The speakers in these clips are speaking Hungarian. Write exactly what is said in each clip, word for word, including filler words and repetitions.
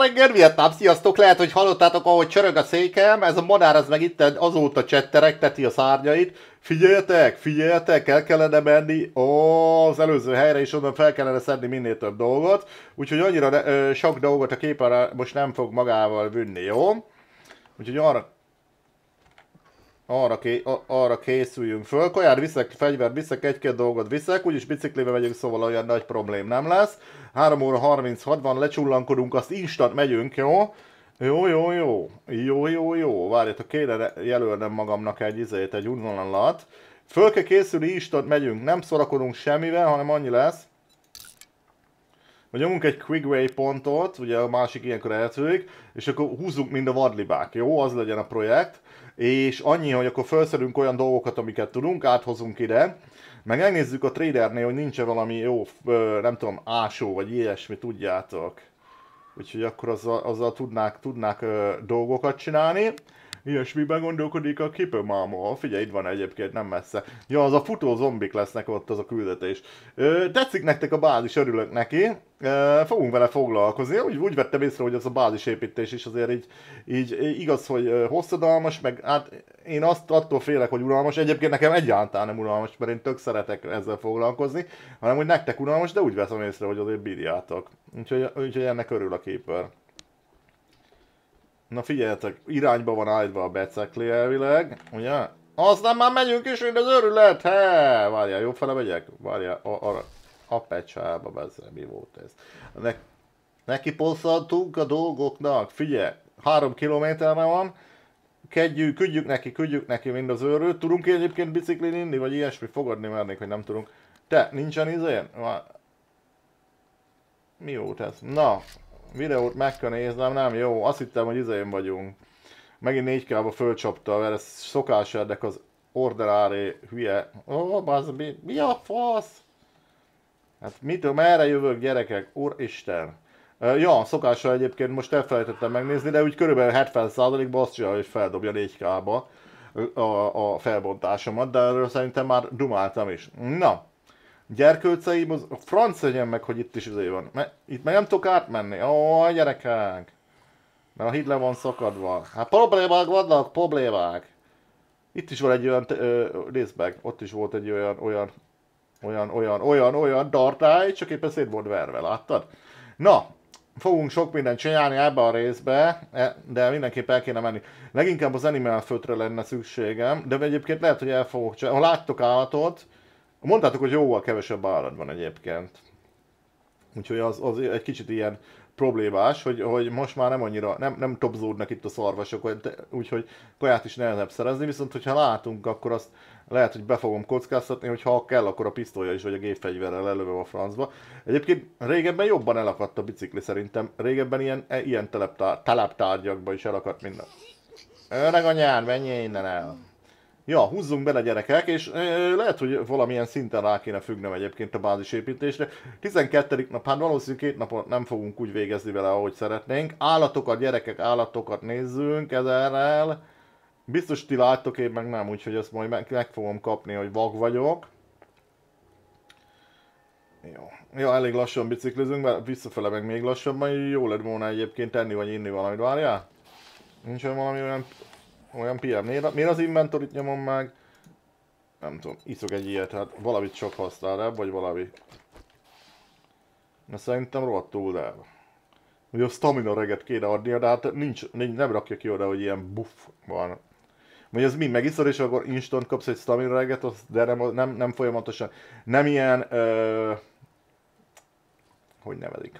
reggel, Vietnám, sziasztok! Lehet, hogy hallottátok, ahogy csörög a székem, ez a madár az meg itt azóta csetteregteti a szárnyait. Figyeljetek, figyeljetek, el kellene menni ó, az előző helyre, és onnan fel kellene szedni minél több dolgot. Úgyhogy annyira ö, sok dolgot a képen most nem fog magával vinni, jó? Úgyhogy arra... Arra, ké, arra készüljünk föl. Kaját viszek, fegyvert viszek, egy-két dolgot viszek, úgyis biciklivel megyünk, szóval olyan nagy problém nem lesz. három óra harminchat van, lecsullankodunk, azt instant megyünk, jó? Jó, jó, jó. Jó, jó, jó. Várjatok, kéne jelölnem magamnak egy izét, egy útvonalat. Föl kell készülni, instant megyünk. Nem szorakodunk semmivel, hanem annyi lesz, hogy nyomunk egy quick waypointot, ugye a másik ilyenkor eltűnik, és akkor húzzunk mind a vadlibák, jó? Az legyen a projekt. És annyi, hogy akkor felszedünk olyan dolgokat, amiket tudunk, áthozunk ide, meg megnézzük a tradernél, hogy nincs-e valami jó, nem tudom, ásó, vagy ilyesmi, tudjátok. Úgyhogy akkor azzal, azzal tudnák, tudnák ö, dolgokat csinálni. Ilyesmiben gondolkodik a Kipemáma. Figyelj, itt van egyébként, nem messze. Ja, az a futó zombik lesznek ott, az a küldetés. Ö, tetszik nektek a bázis, örülök neki. Ö, fogunk vele foglalkozni. Úgy, úgy vettem észre, hogy az a bázisépítés is azért így, így igaz, hogy hosszadalmas, meg hát én azt attól félek, hogy unalmas. Egyébként nekem egyáltalán nem unalmas, mert én tök szeretek ezzel foglalkozni, hanem hogy nektek unalmas, de úgy veszem észre, hogy azért bírjátok. Úgyhogy, úgyhogy ennek örül a Keeper. Na figyeljetek, irányba van állítva a becekli elvileg, ugye? Aztán már megyünk is, mint az őrület, he! Várjál, jobb fele megyek? Várjál, arra, a pecsába, bezze, mi volt ez? Ne, neki posszantunk a dolgoknak, figyelj, három kilométerre van, kedjük, küldjük neki, küldjük neki mind az őrült, tudunk egyébként biciklin inni, vagy ilyesmi, fogadni mernék, hogy nem tudunk. Te, nincsen izén? Mi volt ez? Na, videót meg kell néznem, nem jó, azt hittem, hogy izén vagyunk. Megint négy ká-ba fölcsapta, mert ez szokás érdek az orderáré hülye. Ó, oh, bazd, mi, mi a fasz? Hát mitől, merre jövök gyerekek? Úristen. Uh, ja, szokással egyébként most elfelejtettem megnézni, de úgy körülbelül hetven százalékban azt csinálja, hogy feldobja négy ká-ba a, a felbontásomat, de erről szerintem már dumáltam is. Na. Gyerkőceim, az franc legyen meg, hogy itt is izé van. Itt meg nem tudok átmenni. Ó, gyerekek! Mert a híd le van szakadva. Hát problémák vannak, problémák. Itt is van egy olyan, nézd meg, ott is volt egy olyan, olyan, olyan, olyan, olyan, olyan dartály, csak éppen szét volt verve, láttad? Na, fogunk sok mindent csinálni ebbe a részbe, de mindenképp el kéne menni. Leginkább az Animal Földre lenne szükségem, de egyébként lehet, hogy el fogok csinálni. Ha láttok állatot, mondtátok, hogy jóval kevesebb állat van egyébként. Úgyhogy az, az egy kicsit ilyen problémás, hogy, hogy most már nem annyira, nem, nem topzódnak itt a szarvasok, úgyhogy kaját is nehezebb szerezni, viszont hogyha látunk, akkor azt lehet, hogy be fogom kockáztatni, hogy ha kell, akkor a pisztolya is, vagy a gépfegyverrel lelövöm a francba. Egyébként régebben jobban elakadt a bicikli szerintem, régebben ilyen, ilyen teleptárgyakban is elakadt minden. Öreg anyád, menjél innen el! Ja, húzzunk bele gyerekek, és e, lehet, hogy valamilyen szinten rá kéne függnem egyébként a bázisépítésre. tizenkettedik nap, hát valószínűleg két napot nem fogunk úgy végezni vele, ahogy szeretnénk. Állatokat, gyerekek, állatokat nézzünk ezerrel. Biztos ti láttok, én meg nem, úgyhogy ezt majd meg, meg fogom kapni, hogy vak vagyok. Jó. Ja, elég lassan biciklizünk, mert visszafele meg még lassabban, jó lett volna egyébként tenni vagy inni valamit, várjál? Nincs valami olyan... Olyan pé em, miért, miért az inventorit nyomom meg? Nem tudom, iszok egy ilyet, hát valamit csak használ, vagy valami. Na szerintem rohadtul el. Ugye a stamina reget kéne adnia, de hát nincs, nem rakja ki oda, hogy ilyen buff van. Vagy az mi, megiszod és akkor instant kapsz egy stamina reget, az, de nem, nem, nem folyamatosan. Nem ilyen... Ö, hogy nevezik?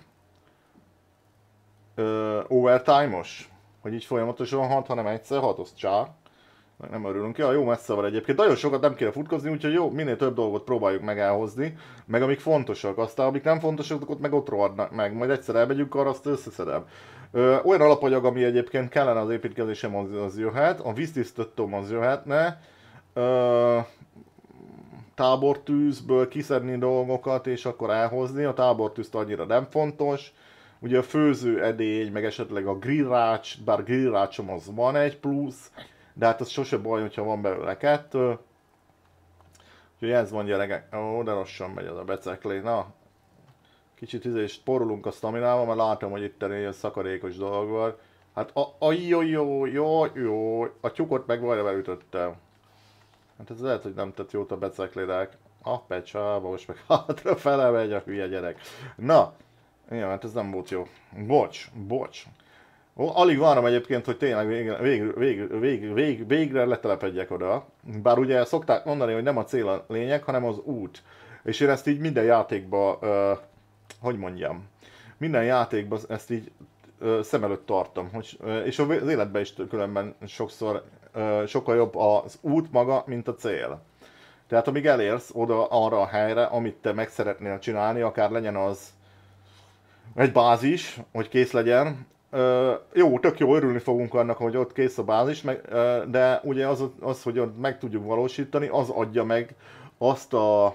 Ö, overtime-os? Hogy így folyamatosan hat, hanem egyszer hat, az csá. Nem örülünk. Ja, jó messze van egyébként. Nagyon sokat nem kéne futkozni, úgyhogy jó, minél több dolgot próbáljuk meg elhozni. Meg amik fontosak. Aztán amik nem fontosak, ott meg ott rohadnak meg. Majd egyszer elmegyünk arra, azt összeszedem. Ö, olyan alapanyag, ami egyébként kellene az építkezésem, az, az jöhet. A víztisztítóm az jöhetne. Ö, tábortűzből kiszedni dolgokat és akkor elhozni. A tábortűzt annyira nem fontos. Ugye a főző edény, meg esetleg a grillrács, bár grillrácsom az van egy plusz, de hát az sose baj, hogyha van belőle kettő. Úgyhogy ez van gyerekek, ó, de lassan megy az a becekli, na. Kicsit izé is porulunk a staminával, mert látom, hogy itt egy szakadékos dolog van. Hát a, a jó, jó, jó, jó, a tyúkot meg majdnem elütöttem. Hát ez lehet, hogy nem tett jót a beceklidák. A pecsába, most meg hátra fele megy a hülye gyerek. Na, igen, hát ez nem volt jó. Bocs, bocs. Ó, alig várom egyébként, hogy tényleg végre, végre, végre, végre, végre, végre letelepedjek oda. Bár ugye szokták mondani, hogy nem a cél a lényeg, hanem az út. És én ezt így minden játékban, uh, hogy mondjam, minden játékban ezt így uh, szem előtt tartom. Hogy, uh, és az életben is különben sokszor uh, sokkal jobb az út maga, mint a cél. Tehát amíg elérsz oda arra a helyre, amit te meg szeretnél csinálni, akár legyen az egy bázis, hogy kész legyen. Uh, jó, tök jó, örülni fogunk annak, hogy ott kész a bázis, meg, uh, de ugye az, az, hogy ott meg tudjuk valósítani, az adja meg azt a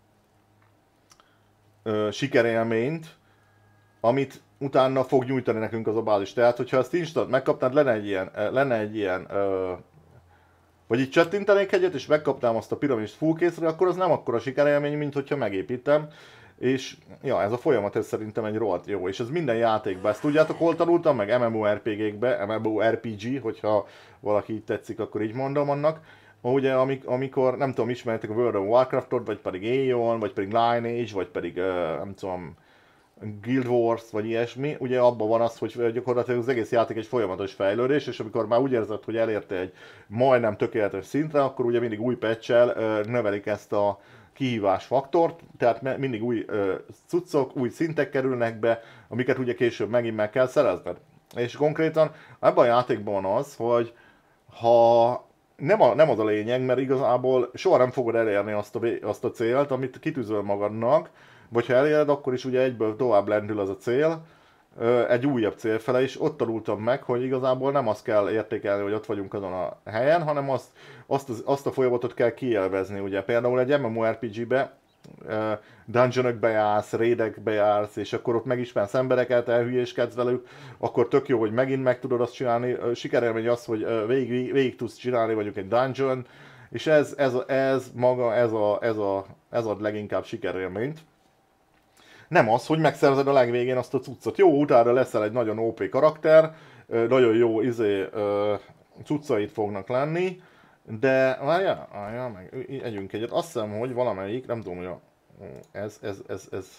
uh, sikerélményt, amit utána fog nyújtani nekünk az a bázis. Tehát, hogyha ezt instant megkapnád, lenne egy ilyen, uh, lenne egy ilyen uh, vagy így csettintenék egyet, és megkapnám azt a piramist full készre, akkor az nem akkora sikerélmény, mint hogyha megépítem. És ja, ez a folyamat ez szerintem egy rohadt jó, és ez minden játékban. Ezt tudjátok, hol tanultam meg? MMORPG-kbe, MMORPG, hogyha valaki így tetszik, akkor így mondom annak. Ugye, amikor, nem tudom, ismertek a World of Warcraftot, vagy pedig Aeon, vagy pedig Lineage, vagy pedig, uh, nem tudom, Guild Wars, vagy ilyesmi, ugye abban van az, hogy gyakorlatilag az egész játék egy folyamatos fejlődés, és amikor már úgy érzed, hogy elérte egy majdnem tökéletes szintre, akkor ugye mindig új patch-el uh, növelik ezt a kihívás faktort, tehát mindig új uh, cuccok, új szintek kerülnek be, amiket ugye később megint meg kell szerezned. És konkrétan ebben a játékban van az, hogy ha nem, a, nem az a lényeg, mert igazából soha nem fogod elérni azt a, azt a célt, amit kitűzöl magadnak, vagy ha eléred, akkor is ugye egyből tovább lendül az a cél, egy újabb cél fele, és ott tanultam meg, hogy igazából nem azt kell értékelni, hogy ott vagyunk azon a helyen, hanem azt, azt, az, azt a folyamatot kell kielvezni. Ugye például egy MMORPG-be dungeonokbe jársz, raidekbe jársz, és akkor ott megismersz embereket, elhülyéskedsz velük, akkor tök jó, hogy megint meg tudod azt csinálni. Sikerélmény az, hogy végig, végig, végig tudsz csinálni mondjuk egy dungeon, és ez, ez, ez maga, ez, a, ez, a, ez ad leginkább sikerélményt. Nem az, hogy megszerzed a legvégén azt a cuccot. Jó, utána leszel egy nagyon ó pé karakter, nagyon jó izé, cuccait fognak lenni, de várjál, várjál meg, együnk egyet. Azt hiszem, hogy valamelyik, nem tudom, hogy a, ez, ez, ez, ez,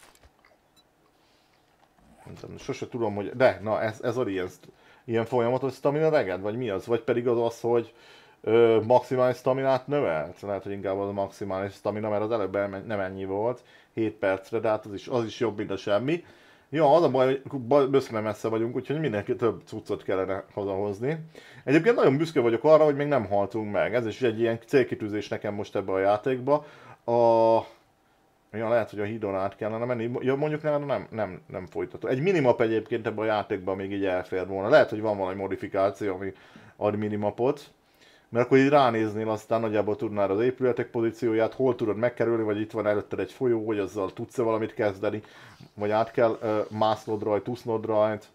nem tudom, sose tudom, hogy, de, na, ez, ez az ilyen, ilyen folyamatos stamina reged, vagy mi az? Vagy pedig az az, hogy ö, maximális staminát növelt? Lehet, hogy inkább az a maximális stamina, mert az előbb nem ennyi volt, hét percre, de hát az is, az is jobb, mint a semmi. Ja, az a baj, hogy bőszre messze vagyunk, úgyhogy mindenki több cuccot kellene hazahozni. Egyébként nagyon büszke vagyok arra, hogy még nem haltunk meg. Ez is egy ilyen célkitűzés nekem most ebbe a játékba. A... Ja, lehet, hogy a hídon át kellene menni. Ja, mondjuk nem, nem, nem, nem folytatom. Egy minimap egyébként ebbe a játékban még így elfér volna. Lehet, hogy van valami modifikáció, ami ad minimapot. Mert akkor így ránéznél, aztán nagyjából tudnád az épületek pozícióját, hol tudod megkerülni, vagy itt van előtted egy folyó, hogy azzal tudsz-e valamit kezdeni, vagy át kell uh, másznod rajt, úsznod rajt.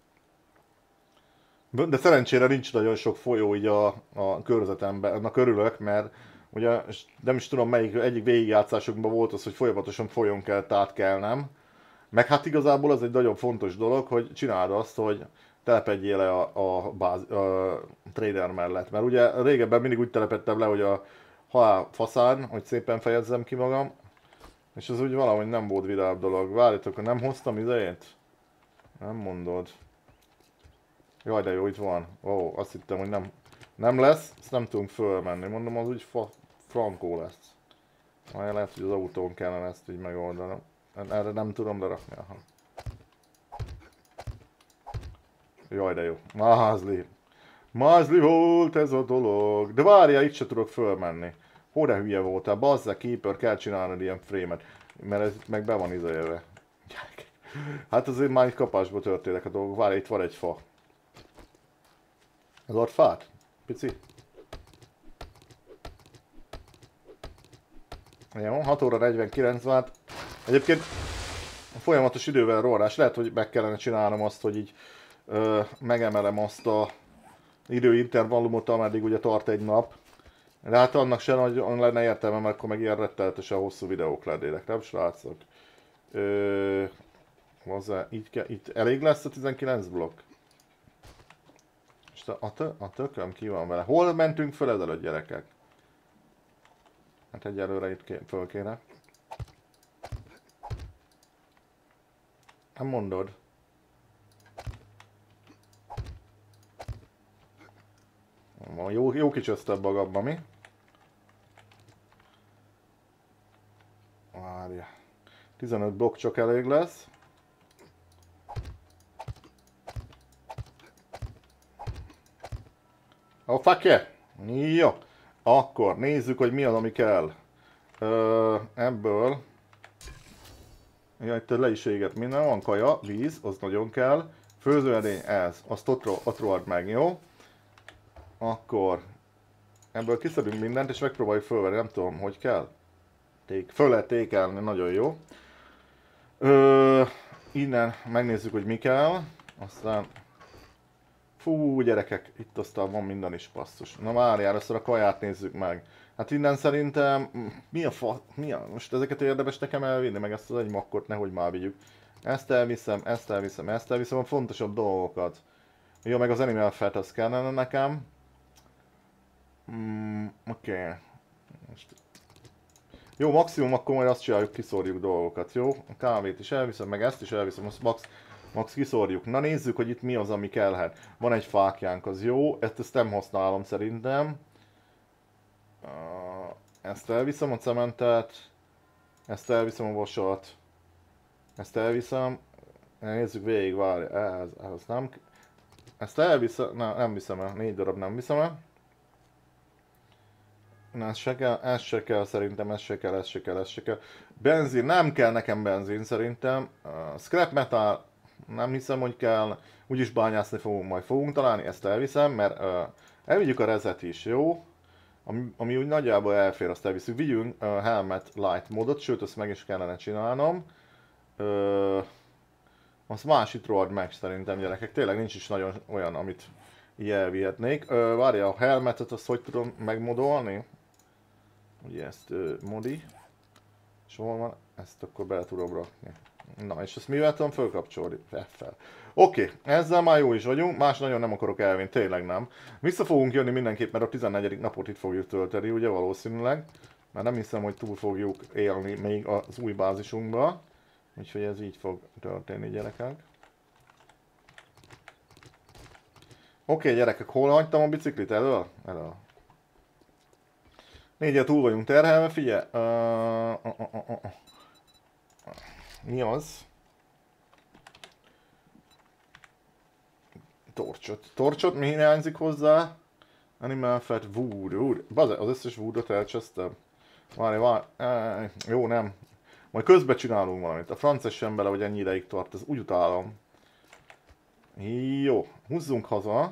De szerencsére nincs nagyon sok folyó így a, a körzetemben, na körülök, mert ugye nem is tudom melyik, egyik végigjátszásunkban volt az, hogy folyamatosan folyón kell átkelnem. Meg hát igazából az egy nagyon fontos dolog, hogy csináld azt, hogy telepedjél le a, a, báz, a trader mellett. Mert ugye régebben mindig úgy telepedtem le, hogy a halál faszán, hogy szépen fejezzem ki magam. És ez úgy valahogy nem volt vidább dolog. Várjátok, nem hoztam idejét? Nem mondod. Jaj, de jó, itt van. Ó, oh, azt hittem, hogy nem, nem lesz, ezt nem tudunk fölmenni. Mondom, az úgy fa, frankó lesz. Majd lehet, hogy az autón kellene ezt így megoldanom. Erre nem tudom lerakni. Aha. Jaj, de jó. Mázli. Mázli volt ez a dolog. De várjál, itt se tudok fölmenni. Hol de hülye voltál? Bazzá, Keeper, kell csinálnod ilyen frame-et. Mert ez itt meg be van izélve. Hát azért már itt kapásba történnek a dolgok. Várj, itt van egy fa. Ez ad fát? Pici? Jó, hat óra negyvenkilenc vált. Egyébként a folyamatos idővel rohanás. Lehet, hogy meg kellene csinálnom azt, hogy így ö, megemelem azt a időintervallumot, ameddig ugye tart egy nap. De hát annak sem hogy lenne értelme, mert akkor meg ilyen rettenetesen hosszú videók lennének, nem srácok? Ö, hozzá, így kell, itt elég lesz a tizenkilenc blokk? És a, a, tö, a tököm ki van vele. Hol mentünk föl ezelőtt, gyerekek? Hát egyelőre itt ké, föl kéne. Nem mondod. Jó, jó kicsi ösztöbb magamban, mi? Várja. tizenöt blokk csak elég lesz. Oh, fuck yeah! Jó. Akkor nézzük, hogy mi az, ami kell. Ö, ebből... Ja, itt le is égett minden, van kaja, víz, az nagyon kell. Főzőedény, ez, azt ott, ott rohad meg, jó? Akkor... Ebből kiszedünk mindent, és megpróbáljuk fölvenni, nem tudom, hogy kell. Ték, föl lehet tékelni, nagyon jó. Ö, innen megnézzük, hogy mi kell. Aztán... Fú, gyerekek, itt aztán van minden is passzus. Na várjál, először a kaját nézzük meg. Hát innen szerintem... Mi a fa... Mi a... Most ezeket érdemes nekem elvinni, meg ezt az egy makkot nehogy már vigyük. Ezt elviszem, ezt elviszem, ezt elviszem, a fontosabb dolgokat. Jó, meg az animal fat, az kellene nekem. Mm, oké. Okay. Most... Jó, maximum akkor majd azt csináljuk, kiszórjuk dolgokat, jó? A kávét is elviszem, meg ezt is elviszem, azt max... Max kiszórjuk. Na nézzük, hogy itt mi az, ami kellhet. Van egy fákjánk, az jó. Ezt, ezt nem használom szerintem. Ezt elviszem a cementet. Ezt elviszem a vasat. Ezt elviszem. Nézzük végig, várj. Ez, ez nem... Ezt elviszem... Na, nem viszem el. Négy darab nem viszem el. Na, ez se kell, ez se kell szerintem, ez se kell, ez se kell, ez se kell. Benzin, nem kell nekem benzin szerintem. Uh, scrap metal... Nem hiszem, hogy kell, úgyis bányászni fogunk, majd fogunk találni, ezt elviszem, mert uh, elvigyük a rezet is, jó? Ami, ami úgy nagyjából elfér, azt elviszünk. Vigyünk uh, Helmet Light módot, sőt, azt meg is kellene csinálnom. Uh, azt más itt rohad meg szerintem, gyerekek, tényleg nincs is nagyon olyan, amit így elvihetnék. Uh, várja, a helmetet azt hogy tudom megmodolni? Ugye ezt uh, modi. És hol van? Ezt akkor bele tudom rakni. Na, és ezt mivel tudom fölkapcsolni? F-fel. Oké, okay, ezzel már jó is vagyunk, más nagyon nem akarok elvinni, tényleg nem. Vissza fogunk jönni mindenképp, mert a tizennegyedik napot itt fogjuk tölteni, ugye valószínűleg. Mert nem hiszem, hogy túl fogjuk élni még az új bázisunkba. Úgyhogy ez így fog történni, gyerekek. Oké, okay, gyerekek, hol hagytam a biciklit? Elől? Elől. Négyel túl vagyunk terhelve, figyelj. Uh, uh, uh, uh, uh. Mi az? Torcsot. Torcsot mi hiányzik hozzá? Animal fat, wood, wood. Baze, az összes woodot elcsesztem. Várj, várj. Jó, nem. Majd közben csinálunk valamit. A francia sem bele, hogy ennyi ideig tart, ez úgy utálom. Jó, húzzunk haza.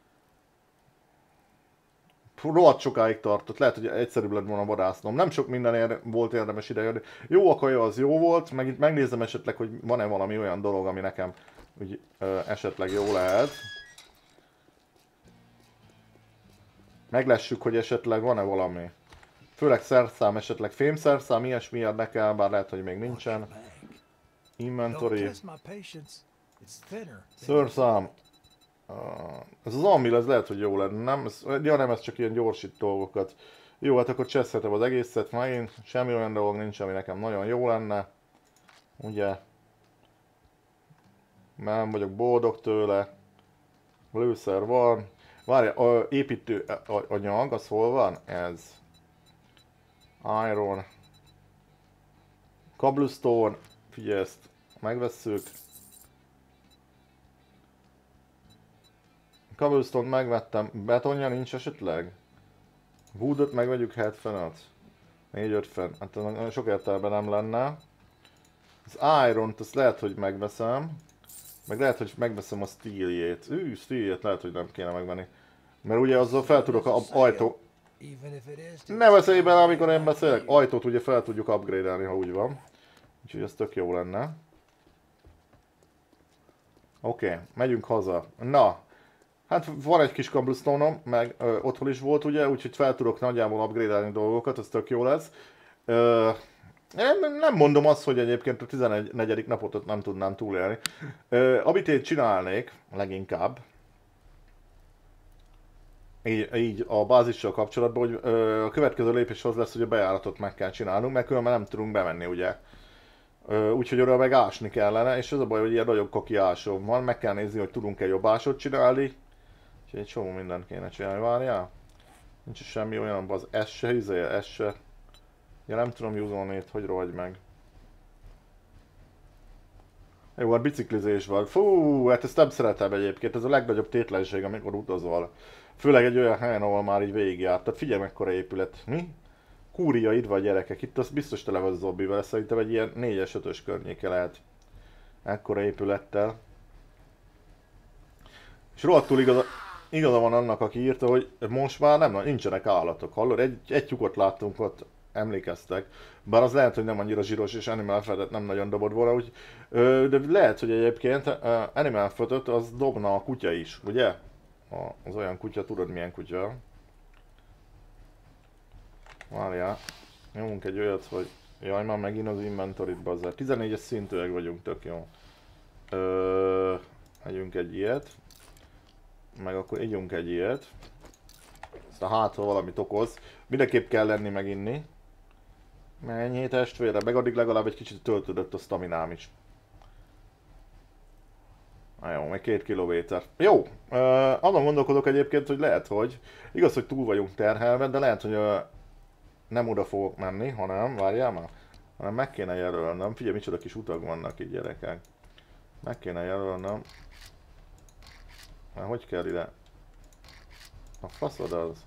Rohadt sokáig tartott, lehet, hogy egyszerűbb lett volna vadásznom. Nem sok minden ér volt érdemes idejönni. Jó a kaja, az jó volt, meg itt megnézem esetleg, hogy van-e valami olyan dolog, ami nekem úgy, ö, esetleg jó lehet. Meglessük, hogy esetleg van-e valami. Főleg szerszám, esetleg fémszerszám, ilyesmi érdekel, bár lehet, hogy még nincsen. Inventory. Szőrszám. Uh, ez az amil, ez lehet, hogy jó lenne, nem? Ez, ja nem, ez csak ilyen gyorsít dolgokat. Jó, hát akkor cseszhetem az egészet, már én semmi olyan dolog nincs, ami nekem nagyon jó lenne. Ugye? Nem vagyok boldog tőle. Lőszer van. Várja, a építő anyag, az hol van? Ez. Iron. Cobblestone. Figyelj ezt, megvesszük. Cobblestone megvettem, betonja nincs esetleg? Woodot megvegyük hetvenöt. négy ötven, hát nagyon sok értelme nem lenne. Az Iron-t azt lehet, hogy megveszem. Meg lehet, hogy megveszem a Steel-jét. Ű, Steel-jét lehet, hogy nem kéne megvenni. Mert ugye azzal fel tudok a ajtó... Ne beszélj bele, amikor én beszélek! Ajtót ugye fel tudjuk upgrade-elni, ha úgy van. Úgyhogy ez tök jó lenne. Oké, okay, megyünk haza. Na! Hát van egy kis cobblestone-om, meg ö, otthon is volt ugye, úgyhogy fel tudok nagyjából upgrade-elni dolgokat, ez tök jó lesz. Ö, Nem, nem mondom azt, hogy egyébként a tizennegyedik napot ott nem tudnám túlélni. Ö, amit én csinálnék, leginkább, így, így a bázissal kapcsolatban, hogy ö, a következő lépés az lesz, hogy a bejáratot meg kell csinálnunk, mert különben nem tudunk bemenni, ugye. Ö, úgyhogy oda meg ásni kellene, és az a baj, hogy ilyen nagyobb kaki ásom van, meg kell nézni, hogy tudunk-e jobb ásot csinálni. És egy csomó mindent kéne csinálni, várjál. Nincs semmi olyan, az S se, izé, S se. Ja, nem tudom júzolni, hogy rohagy meg. Jó, hát biciklizés van. Fú, hát ezt nem szeretem egyébként, ez a legnagyobb tétlenség, amikor utazol. Főleg egy olyan helyen, ahol már így végigjárt. Tehát figyelj, mekkora épület. Mi? Kúria, itt vagy gyerekek, itt az biztos tele van zombivel, szerintem egy ilyen négyes ötös környéke lehet. Ekkora épülettel. És rohadtul igaza, igaza van annak, aki írta, hogy most már nem, nincsenek állatok. Hallod, egy, egy tyúkot láttunk ott, emlékeztek. Bár az lehet, hogy nem annyira zsíros, és Animal Fedet nem nagyon dobott volna, úgy, ö, de lehet, hogy egyébként uh, Animal Fedet az dobna a kutya is, ugye? A, az olyan kutya, tudod milyen kutya? Várjál, nyomunk egy olyat, hogy jaj, már megint az inventory-t bazzer. tizennégyes szintűek vagyunk, tök jó. Ö, Megyünk egy ilyet. Meg akkor ígyunk egy ilyet. Aztán hát, ha valamit okoz. Mindenképp kell lenni meg inni. Mennyi testvére, meg addig legalább egy kicsit töltődött a staminám is. Na jó, még két kilométer. Jó, uh, azon gondolkodok egyébként, hogy lehet, hogy igaz, hogy túl vagyunk terhelve, de lehet, hogy uh, nem oda fogok menni, hanem, várjál már, hanem meg kéne jelölnöm. Figyelj, micsoda kis utak vannak így, gyerekek. Meg kéne jelölnöm. Már hogy kell ide? A faszod az.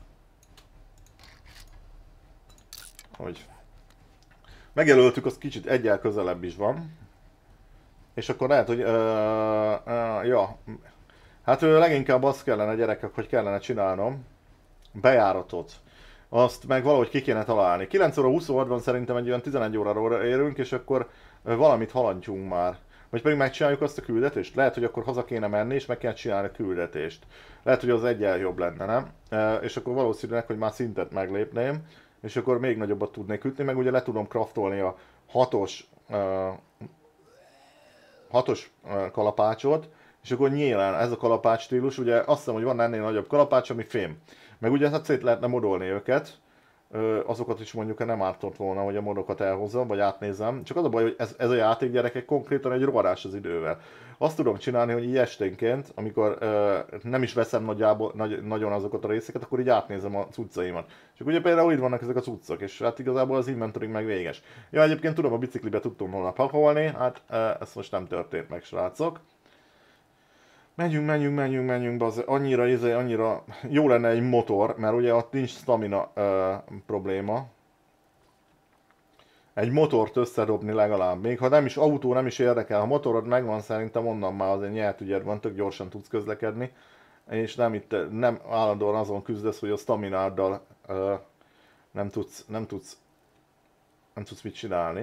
Hogy? Megjelöltük, az kicsit egyel közelebb is van. És akkor lehet, hogy... Uh, uh, ja. Hát uh, leginkább azt kellene, gyerekek, hogy kellene csinálnom. Bejáratot. Azt meg valahogy ki kéne találni. kilenc óra huszonhatban szerintem egy olyan tizenegy órára érünk, és akkor uh, valamit haladjunk már. Vagy pedig megcsináljuk azt a küldetést? Lehet, hogy akkor haza kéne menni, és meg kéne csinálni a küldetést. Lehet, hogy az egyel jobb lenne, nem? Uh, és akkor valószínűleg, hogy már szintet meglépném. És akkor még nagyobbat tudnék ütni, meg ugye le tudom craftolni a hatos, uh, hatos uh, kalapácsot, és akkor nyilván ez a kalapács stílus, ugye azt hiszem, hogy van ennél nagyobb kalapács, ami fém. Meg ugye hát szét lehetne modolni őket, uh, azokat is mondjuk nem ártott volna, hogy a modokat elhozzam, vagy átnézem. Csak az a baj, hogy ez, ez a játék, gyerekek, konkrétan egy rohadás az idővel. Azt tudom csinálni, hogy így esténként, amikor uh, nem is veszem nagyjából, nagy, nagyon azokat a részeket, akkor így átnézem a cuccaimat. És ugye például itt vannak ezek a cuccok, és hát igazából az inventoring meg véges. Ja, egyébként tudom, a biciklibe tudtam volna pakolni, hát uh, ez most nem történt meg, srácok. Menjünk, menjünk, menjünk, menjünk, bazd, annyira, izé, annyira jó lenne egy motor, mert ugye ott nincs stamina uh, probléma. Egy motort összedobni legalább, még ha nem is autó, nem is érdekel, ha motorod megvan, szerintem onnan már azért nyert ügyed van, tök gyorsan tudsz közlekedni, és nem itt, nem állandóan azon küzdesz, hogy a stamináddal uh, nem tudsz, nem tudsz, nem tudsz mit csinálni.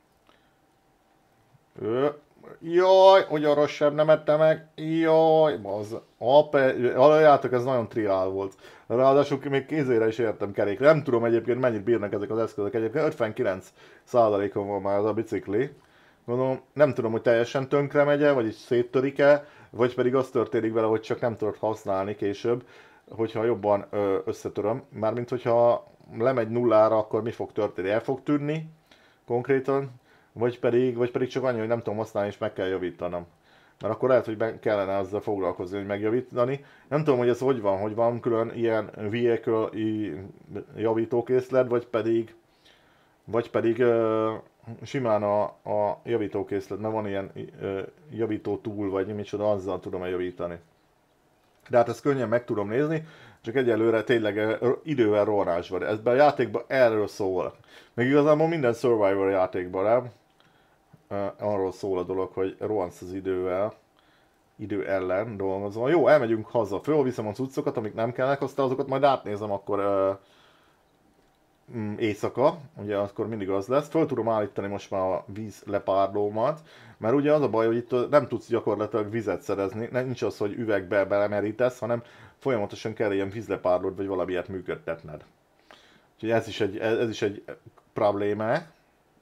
Ö, jaj, hogy arra sem nem ettem meg, jaj, az, halljátok, ez nagyon triál volt. Ráadásul még kézére is értem kerékre. Nem tudom egyébként mennyit bírnak ezek az eszközök, egyébként ötvenkilenc százalékon van már ez a bicikli. Gondolom, nem tudom, hogy teljesen tönkre megye, vagy is széttörik-e, vagy pedig az történik vele, hogy csak nem tudod használni később, hogyha jobban ö, összetöröm. Mármint, hogyha lemegy nullára, akkor mi fog történni? El fog tűnni konkrétan, vagy pedig, vagy pedig csak annyi, hogy nem tudom használni, és meg kell javítanom. Mert akkor lehet, hogy meg kellene azzal foglalkozni, hogy megjavítani. Nem tudom, hogy ez hogy van, hogy van külön ilyen vehicle javítókészlet, vagy pedig, vagy pedig uh, simán a, a javítókészlet, mert van ilyen uh, javító tool, vagy micsoda, azzal tudom javítani. De hát ezt könnyen meg tudom nézni, csak egyelőre tényleg uh, idővel rohanás van. Ez a játékban erről szól. Még igazából minden Survivor játékban, nem? Uh, arról szól a dolog, hogy rohansz az idővel, idő ellen dolgozom. Jó, elmegyünk haza, fölviszem a cuccokat, amik nem kellnek, aztán azokat majd átnézem akkor uh, éjszaka, ugye akkor mindig az lesz. Föl tudom állítani most már a vízlepárlómat, mert ugye az a baj, hogy itt nem tudsz gyakorlatilag vizet szerezni, nincs az, hogy üvegbe belemerítesz, hanem folyamatosan kell ilyen vízlepárlót vagy valamilyet működtetned. Úgyhogy ez is egy, ez is egy probléma.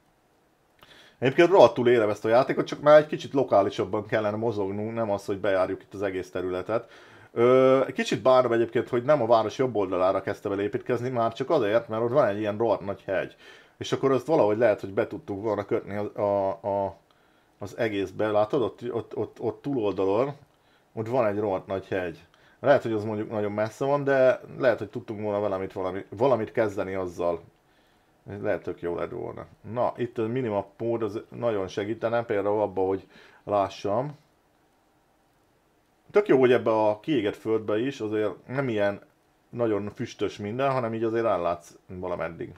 Egyébként rohadtul élem ezt a játékot, csak már egy kicsit lokálisabban kellene mozognunk, nem az, hogy bejárjuk itt az egész területet. Ö, kicsit bánom egyébként, hogy nem a város jobb oldalára kezdtem el építkezni, már csak azért, mert ott van egy ilyen rohadt nagy hegy. És akkor azt valahogy lehet, hogy be tudtuk volna kötni a, a, a, az egészbe. Látod, ott, ott, ott, ott túloldalon, ott van egy rohadt nagy hegy. Lehet, hogy az mondjuk nagyon messze van, de lehet, hogy tudtunk volna valamit, valami, valamit kezdeni azzal. Lehet, tök jó lett volna. Na, itt a minimap mód az nagyon segítene, például abban, hogy lássam. Tök jó, hogy ebbe a kiégett földbe is azért nem ilyen nagyon füstös minden, hanem így azért ellátsz valameddig.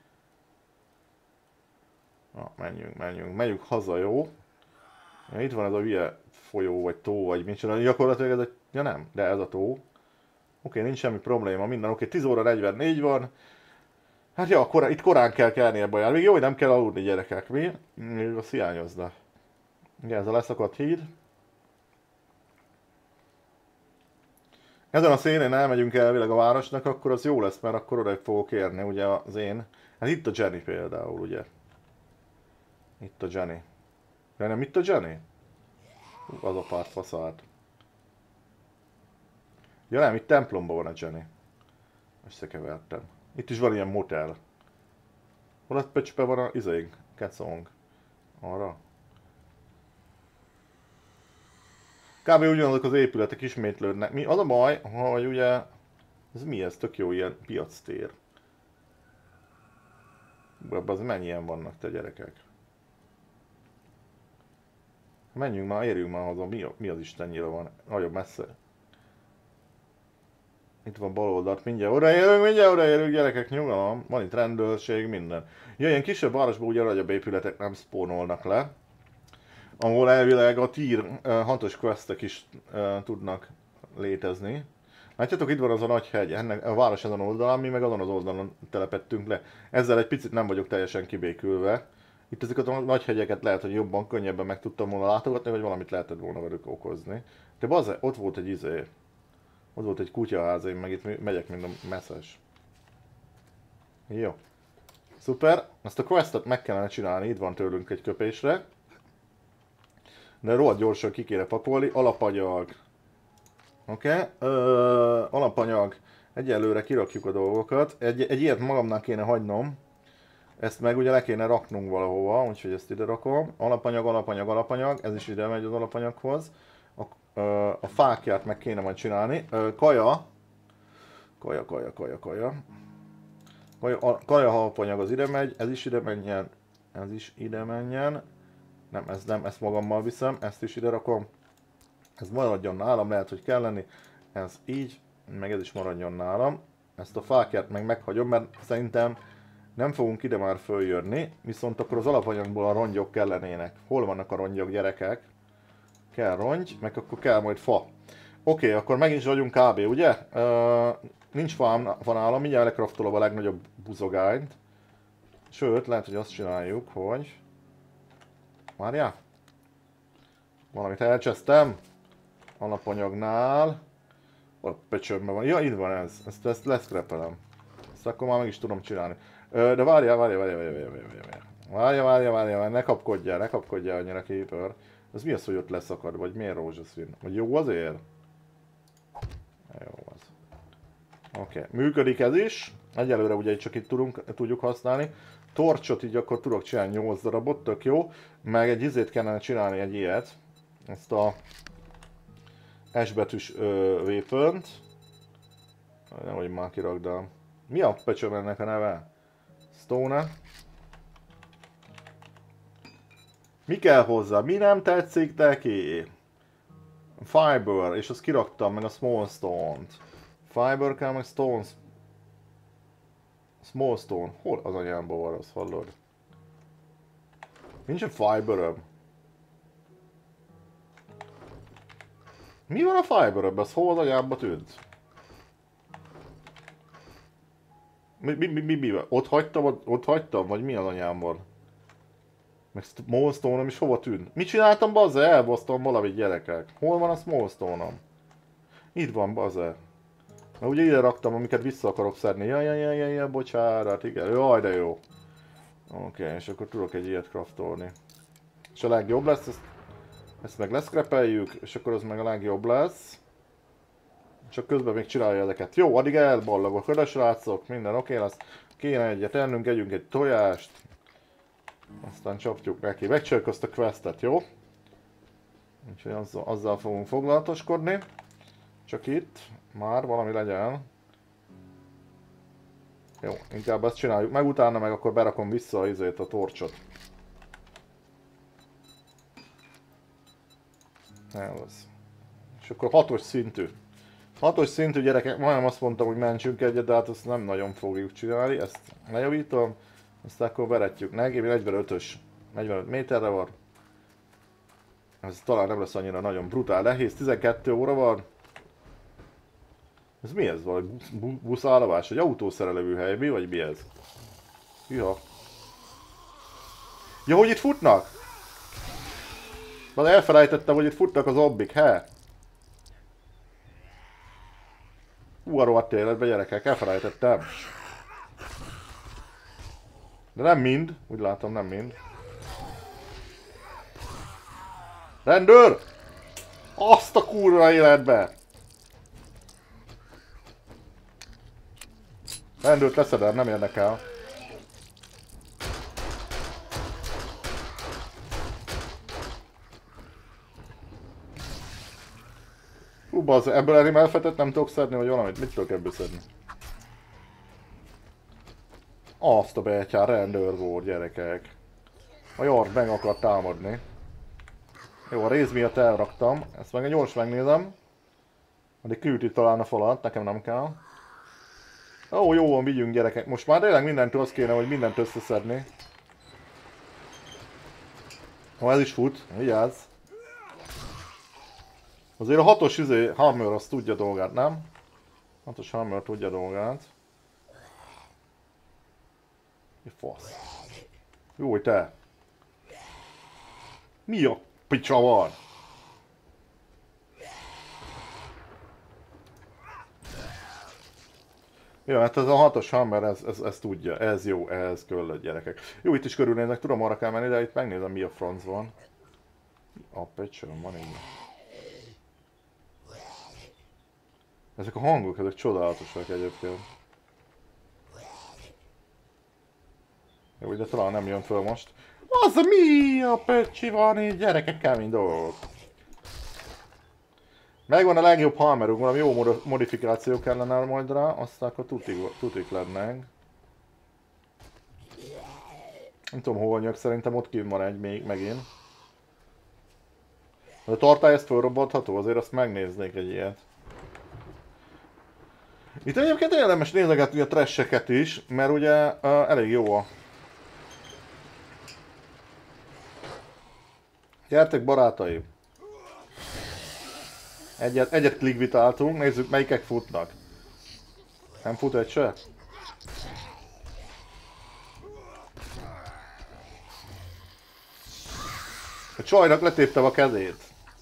Na, menjünk, menjünk, menjünk haza, jó? Ja, itt van ez a hülye folyó, vagy tó, vagy micsoda. Gyakorlatilag ez a... Ja nem, de ez a tó. Oké, okay, nincs semmi probléma, minden oké. Okay, tíz óra negyvennégy van. Hát ja, korán, itt korán kell kelni ebbe a jár. Még jó, hogy nem kell aludni, gyerekek, mi? Még azt hiányozna. Igen, ez a leszakadt híd. Ezen a szélén elmegyünk elvileg a városnak, akkor az jó lesz, mert akkor oda fogok érni, ugye az én. Hát itt a Jenny például, ugye. Itt a Jenny. De nem itt a Jenny? Hú, az a párt faszát. Ja nem, itt templomban van a Jenny. Összekevertem. Itt is van ilyen motel. Hol a pöcsbe van a izénk? Kecong. Arra. Kb. Ugyanazok az épületek ismétlődnek. Mi? Az a baj, hogy ugye... Ez mi ez? Tök jó ilyen piactér. Ebben az mennyien vannak te gyerekek? Menjünk már, érjünk már haza. Mi, mi az Istennyire van? Nagyon messze. Itt van bal oldalt, mindjárt odaérünk, mindjárt odaérünk, gyerekek, nyugalom. Van itt rendőrség, minden. Ja, ilyen kisebb városban ugye nagyobb épületek nem spónolnak le. Ahol elvileg a tier hatos questek is uh, tudnak létezni. Látjátok, itt van az a nagy hegy, ennek a város ezen oldalán, mi meg azon az oldalon telepettünk le. Ezzel egy picit nem vagyok teljesen kibékülve. Itt ezeket a nagy hegyeket lehet, hogy jobban, könnyebben meg tudtam volna látogatni, vagy valamit lehetett volna velük okozni. De bazze, ott volt egy izé. Ott volt egy kutyaház, én meg itt megyek, mint a messzes. Jó. Szuper. Ezt a questet meg kellene csinálni, itt van tőlünk egy köpésre. De rohadt gyorsan ki kéne pakolni. Alapanyag. Oké. Okay. Alapanyag. Egyelőre kirakjuk a dolgokat. Egy, egy ilyet magamnál kéne hagynom. Ezt meg ugye le kéne raknunk valahova, úgyhogy ezt ide rakom. Alapanyag, alapanyag, alapanyag. Ez is ide megy az alapanyaghoz. A, a fákját meg kéne majd csinálni. Kaja. Kaja, kaja, kaja, kaja. Kaja, kaja alapanyag az ide megy. Ez is ide menjen. Ez is ide menjen. Nem, ez nem, ezt magammal viszem, ezt is ide rakom. Ez maradjon nálam, lehet, hogy kell lenni. Ez így, meg ez is maradjon nálam. Ezt a fákját meg meghagyom, mert szerintem nem fogunk ide már följönni. Viszont akkor az alapanyagból a rongyok kellenének. Hol vannak a rongyok, gyerekek? Kell rongy, meg akkor kell majd fa. Oké, okay, akkor megint is vagyunk kb, ugye? Uh, nincs fa, fa nálam, mindjárt lekraftolom a legnagyobb buzogányt. Sőt, lehet, hogy azt csináljuk, hogy... Várjál? Valamit elcsesztem. Alapanyagnál. Ott pöcsömben van. Ja, itt van ez. Ezt, ezt leszkrepelem. Ezt akkor már meg is tudom csinálni. Ö, de várjál, várjál, várjál, várjál, várjál, várjál. Várjál, várjál, várjál, ne kapkodjál, ne kapkodjál annyira, Keeper. Ez mi az, hogy ott leszakad? Vagy miért rózsaszín? Vagy jó azért? Jó az. Oké, okay. Működik ez is. Egyelőre ugye csak itt tudunk, tudjuk használni. Torcsot így akkor tudok csinálni nyolc darabot, tök jó. Meg egy izét kellene csinálni, egy ilyet. Ezt a S betűs weapont. Nehogy már kirakdám. Mi a pecsöm ennek a neve? Stone. Mi kell hozzá? Mi nem tetszik neki? Fiber, és azt kiraktam, meg a small stone-t. Fiber kell, meg stones. Small stone. Hol az anyámban van, azt hallod? Nincs a fiberöm. Mi van a fiberöm? Az hol az anyámba tűnt? Mi, mi, mi, mi, mi? Ott hagytam, ott hagytam? Vagy mi az anyámban? Meg small stone-om is hova tűnt? Mit csináltam, bazze? Elbasztam valamit, gyerekek. Hol van a small stone-om? Itt van, bazze. Mert ugye ide raktam, amiket vissza akarok szedni. Jaj, jaj, jaj, jaj, jaj, bocsánat, igen. Jaj, de jó. Oké, okay, és akkor tudok egy ilyet craftolni. És a legjobb lesz, ezt, ezt meg leszkrepeljük, és akkor az meg a legjobb lesz. Csak közben még csinálja ezeket. Jó, addig elballagok oda, srácok, minden oké lesz. Kéne egyet ennünk, együnk egy tojást. Aztán csapjuk neki. Megcsináljuk azt a questet, jó? Úgyhogy azzal, azzal fogunk foglalatoskodni. Csak itt már valami legyen. Jó, inkább ezt csináljuk meg, utána meg akkor berakom vissza a izét, a torcsot. Ez. És akkor hatos szintű. Hatos szintű gyerekek, majdnem azt mondtam, hogy mentsünk egyet, de hát azt nem nagyon fogjuk csinálni. Ezt lejavítom, aztán akkor veretjük neki, negyvenötös, negyvenöt méterre van. Ez talán nem lesz annyira nagyon brutál nehéz, tizenkét óra van. Ez mi ez? Valami busz, bu, buszállomás? Egy autószerelő hely? Mi vagy mi ez? Ja. Ja, hogy itt futnak? Már elfelejtettem, hogy itt futnak az zombik, he? Hú, a rohadt életbe, gyerekek, elfelejtettem. De nem mind, úgy látom, nem mind. Rendőr! Azt a kurva életbe! Rendőrt leszedem, nem érdekel. Hú, bazd, ebből animálfetet nem tudok szedni, vagy valamit? Mit tudok ebből szedni? Azt a betyár rendőr volt, gyerekek. A Jard meg akar támadni. Jó, a rész miatt elraktam. Ezt meg gyors megnézem. Addig küldi talán a falat, nekem nem kell. Ó, jó van, vigyünk gyerekek. Most már tényleg mindent az kéne, hogy mindent összeszedni. Ó, ez is fut, vigyázz. Azért a hatos izé, Hammer az tudja dolgát, nem? Hatos Hammer tudja dolgát. Mi fasz? Jó, hogy te. Mi a picsa van? Ja, hát ez a hatos Hammer, ez, ez, ez tudja, ez jó, ez köllött gyerekek. Jó, itt is körülnézek, tudom arra kell menni, de itt megnézem mi a franc van. A pecsőm van így. Ezek a hangok, ezek csodálatosak egyébként. Jó, de talán nem jön föl most. Az mi a pecsi van így, gyerekek, kemény dolgok. Megvan a legjobb Hammerünk, valami jó modifikáció kellene majd rá, aztán akkor tutik, tutik lennénk. Nem tudom hol nyök, szerintem ott kívül van egy még megint. De a tartály ezt felrobbantható, azért azt megnéznék egy ilyet. Itt egyébként érdemes nézegetni a trasheket is, mert ugye uh, elég jó a... Gyertek barátaim! Egyet, egyet klikvitáltunk, nézzük melyikek futnak. Nem fut egy se? A csajnak letéptem a kezét.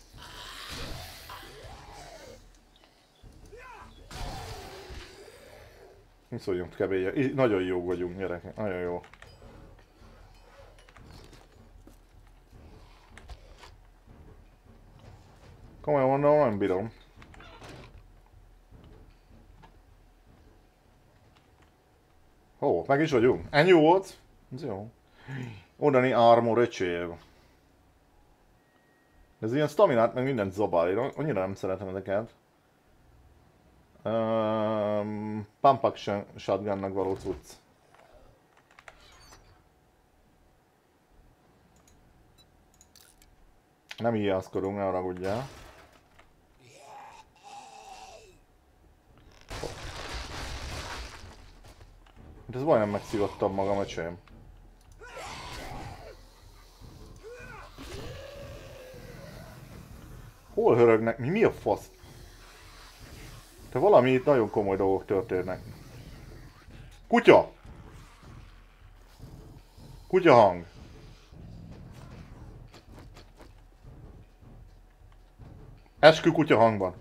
Mi szóljunk kebélye? Nagyon jó vagyunk, gyerekek, nagyon jó. Komolyan mondom, nem bírom. Ó, meg is vagyunk. Ennyi volt? Ez jó. Odani armor öcsév. Ez ilyen staminát, meg mindent zabál. Én annyira nem szeretem ezeket. Um, Pump action shotgunnak való cucc. Nem híjaszkodunk, ne haragudjál. Hát ez vajon megszívottam magam, öcsém. Hol hörögnek? Mi, mi a fasz? Te valami itt nagyon komoly dolgok történnek. Kutya! Kutya hang! Eskü kutya hangban.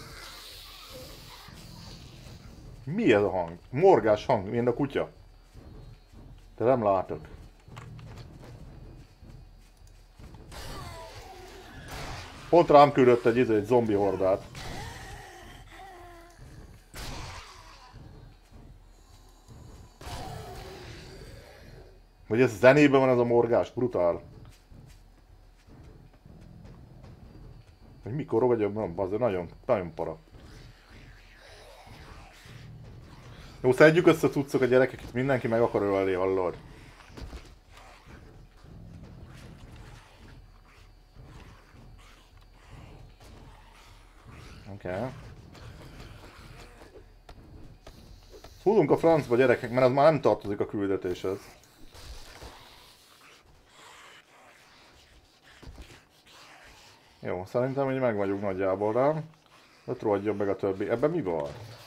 Mi ez a hang? Morgás hang, mint a kutya. Te nem látok. Pont rám küldött egy, egy zombi hordát. Vagy ez zenében van ez a morgás, brutál. Hogy mikor vagyok, nem, az nagyon, nagyon para. Jó, szedjük össze a cuccok a gyerekek, itt mindenki meg akar ölni, hallod. Oké. Okay. Húzunk a francba, gyerekek, mert az már nem tartozik a küldetéshez. Jó, szerintem így meg vagyunk nagyjából rám. Öt rohadjon meg a többi. Ebben mi van?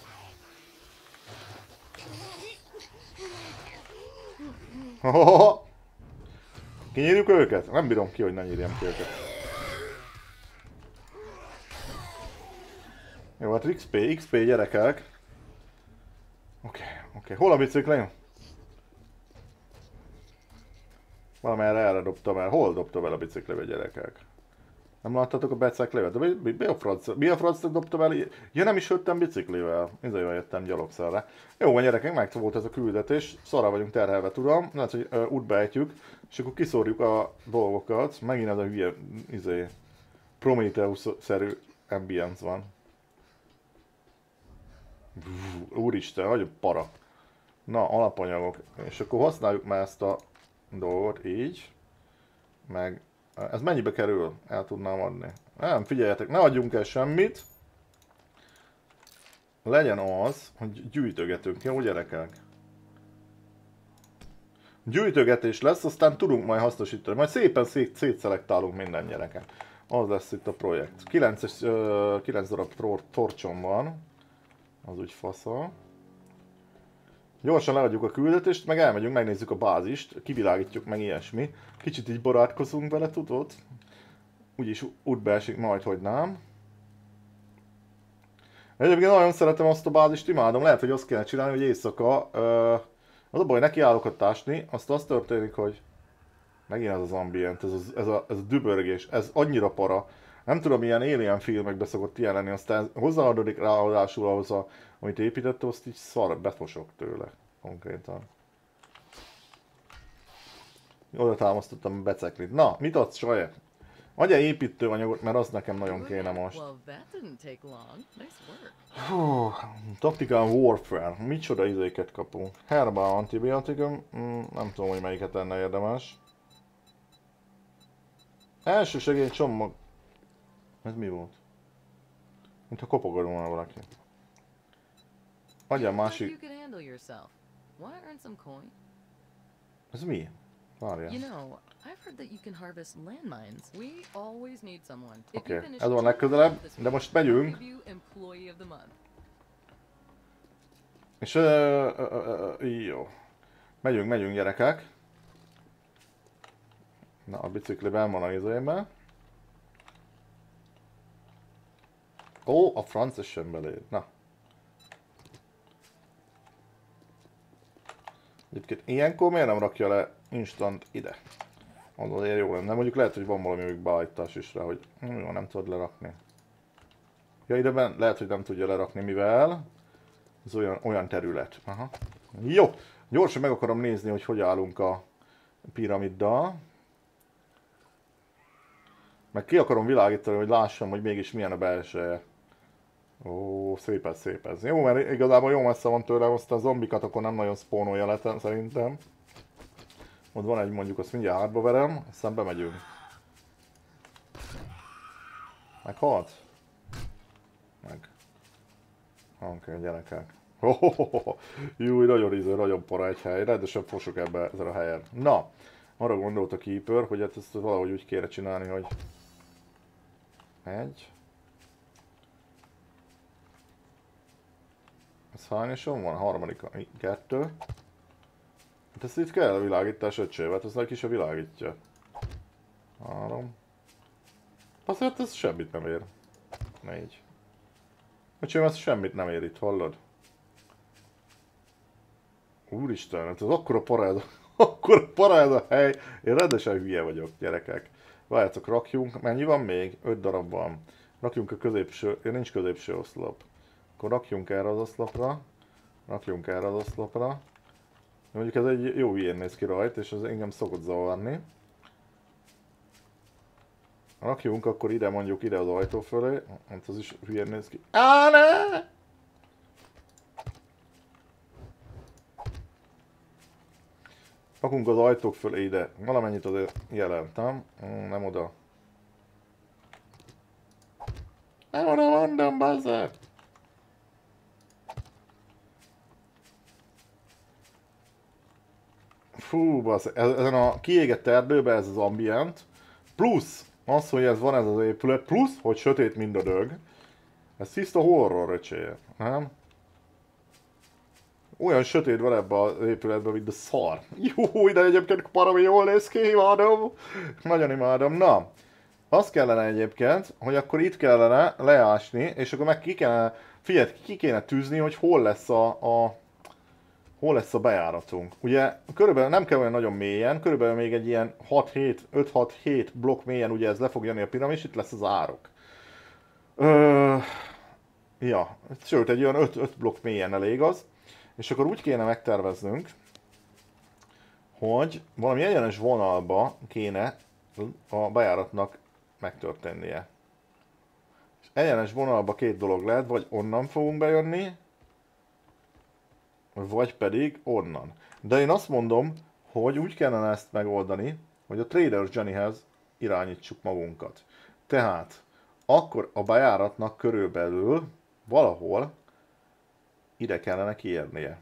Hohoho! Kinyírjuk őket? Nem bírom ki, hogy ne nyírjam ki őket. Jó, hát iksz pé, iksz pé gyerekek. Oké, okay, oké. Okay. Hol a biciklim? Valamelyre erre dobtam el. Hol dobtam el a biciklibe, gyerekek? Nem láttatok a beceklévet? De mi, mi, mi a franc? Mi a francnak dobtam el? Ja, nem is jöttem biciklivel. Ezzel jöttem gyalogszerre. Jó van, gyerekek, meg volt ez a küldetés. Szarra vagyunk terhelve, tudom. Lehet, hogy uh, útba ejtjük, és akkor kiszórjuk a dolgokat. Megint ez a hülye, izé, Prometheus-szerű ambience van. Úristen, hogy para. Na, alapanyagok. És akkor használjuk már ezt a dolgot így. Meg... Ez mennyibe kerül? El tudnám adni. Nem, figyeljetek, ne adjunk el semmit. Legyen az, hogy gyűjtögetünk, jó gyerekek? Gyűjtögetés lesz, aztán tudunk majd hasznosítani. Majd szépen szét, szétszelektálunk minden gyereket. Az lesz itt a projekt. kilenc darab tor torcsom van. Az úgy fasza. Gyorsan leadjuk a küldetést, meg elmegyünk, megnézzük a bázist, kivilágítjuk meg ilyesmi. Kicsit így barátkozunk vele, tudod? Úgyis útba esik majd, hogy nem. Egyébként nagyon szeretem azt a bázist, imádom. Lehet, hogy azt kéne csinálni, hogy éjszaka... Ö, az a baj, nekiállok ott ásni, azt az történik, hogy... Megint ez az ambient, ez a, ez a, ez a dübörgés, ez annyira para. Nem tudom, milyen alien filmekbe szokott ilyen lenni, aztán hozzáadódik ráadásul ahhoz, a, amit építettem, azt így szar, befosok tőle konkrétan. Oda támasztottam a beceklit. Na, mit adsz, Sajek? Adja építőanyagot, mert az nekem nagyon kéne most. Hú, Tactical Warfare. Micsoda izéket kapunk. Herbal antibiotikum. Mm, nem tudom, hogy melyiket lenne érdemes. Első segély csomag. Ez mi volt? Mintha kopogadom volna valaki. Adja a másik. Ez mi? Várjál. Oké, okay, ez van legközelebb, de most megyünk. És uh, uh, uh, uh, jó. Megyünk, megyünk gyerekek. Na, a bicikliben van a izében. Ó, a franc sem beléd. Na. Egyébként ilyenkor miért nem rakja le instant ide? Az azért jó lenne. Mondjuk lehet, hogy van valami beállítás is rá, hogy jó, nem tudod lerakni. Ja, ideben lehet, hogy nem tudja lerakni, mivel ez olyan, olyan terület. Aha. Jó, gyorsan meg akarom nézni, hogy hogy állunk a piramiddal. Meg ki akarom világítani, hogy lássam, hogy mégis milyen a belseje. Ó, szép ez, szép ez. Jó, mert igazából jó messze van tőle, aztán a zombikat akkor nem nagyon spónolja le, szerintem. Ott van egy, mondjuk azt mindjárt hátba verem, aztán bemegyünk. Meghalt? Meg. Oké, okay, gyerekek. Hohohoho. Júj, nagyon íző, nagyon para egy hely. Rendesen fosok ebbe ezen a helyen. Na, arra gondolt a Keeper, hogy hát ezt valahogy úgy kéne csinálni, hogy... Egy. Ez hányosan van? A harmadik, kettő. Hát ezt itt kell a világítás öcsével, hát ez neki is a világítja. Három. Azért ez semmit nem ér. Négy. Öcsém, ez semmit nem ér itt, hallod? Úristen, hát ez akkora para ez Akkor para ez a hely. Én rendesen hülye vagyok, gyerekek. Várjátok, rakjunk. Mennyi van még? öt darab van. Rakjunk a középső, ja, nincs középső oszlop. Akkor rakjunk erre az oszlopra. Rakjunk erre az oszlopra. Mondjuk ez egy jó hülyén néz ki rajta, és ez engem szokott zavarni. Rakjunk akkor ide, mondjuk ide az ajtó fölé. Hát az is hülyén néz ki. Á, ne! Rakunk az ajtók fölé ide. Valamennyit azért jelentem. Nem oda. Nem oda mondom, bazzeg! Fú, bassz, ezen a kiégett erdőben ez az ambient, plusz az, hogy ez van ez az épület, plusz, hogy sötét mind a dög. Ez tiszta horror, öcséje, nem? Olyan sötét van ebben az épületben, mint a szar. Jó, de egyébként parami jól néz ki, imádom. Nagyon imádom. Na, az kellene egyébként, hogy akkor itt kellene leásni, és akkor meg ki kellene, figyelj, ki kéne tűzni, hogy hol lesz a, a hol lesz a bejáratunk. Ugye körülbelül nem kell olyan nagyon mélyen, körülbelül még egy ilyen öt-hat-hét blokk mélyen ugye ez le fog jönni a piramis, itt lesz az árok. Ö, ja, sőt egy olyan öt blokk mélyen elég az. És akkor úgy kéne megterveznünk, hogy valami egyenes vonalba kéne a bejáratnak megtörténnie. És egyenes vonalba két dolog lehet, vagy onnan fogunk bejönni, vagy pedig onnan. De én azt mondom, hogy úgy kellene ezt megoldani, hogy a Trader Johnnyhez irányítsuk magunkat. Tehát akkor a bejáratnak körülbelül valahol ide kellene kiérnie.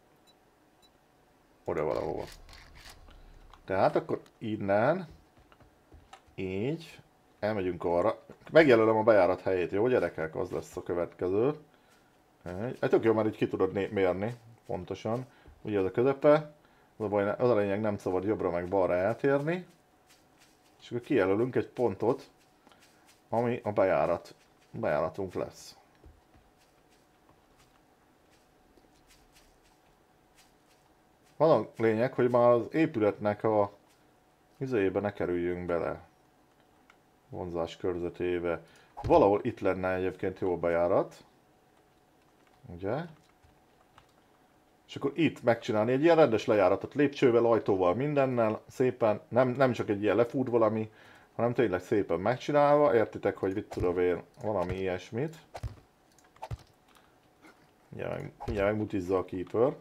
Oda valahol. Tehát akkor innen, így, elmegyünk arra. Megjelölöm a bejárat helyét, jó gyerekek? Az lesz a következő. Hát tök jó, mert így ki tudod mérni. Pontosan. Ugye az a közepe. Az a, baj, az a lényeg, nem szabad jobbra meg balra eltérni. És akkor kijelölünk egy pontot, ami a bejárat. A bejáratunk lesz. Van a lényeg, hogy már az épületnek a izébe ne kerüljünk bele. Vonzás körzetébe. Valahol itt lenne egyébként jó bejárat. Ugye? És akkor itt megcsinálni egy ilyen rendes lejáratot lépcsővel, ajtóval, mindennel, szépen, nem, nem csak egy ilyen lefúd valami, hanem tényleg szépen megcsinálva, értitek, hogy mit tudom én, valami ilyesmit. Mindjárt, meg, mindjárt megmutizza a Keeper.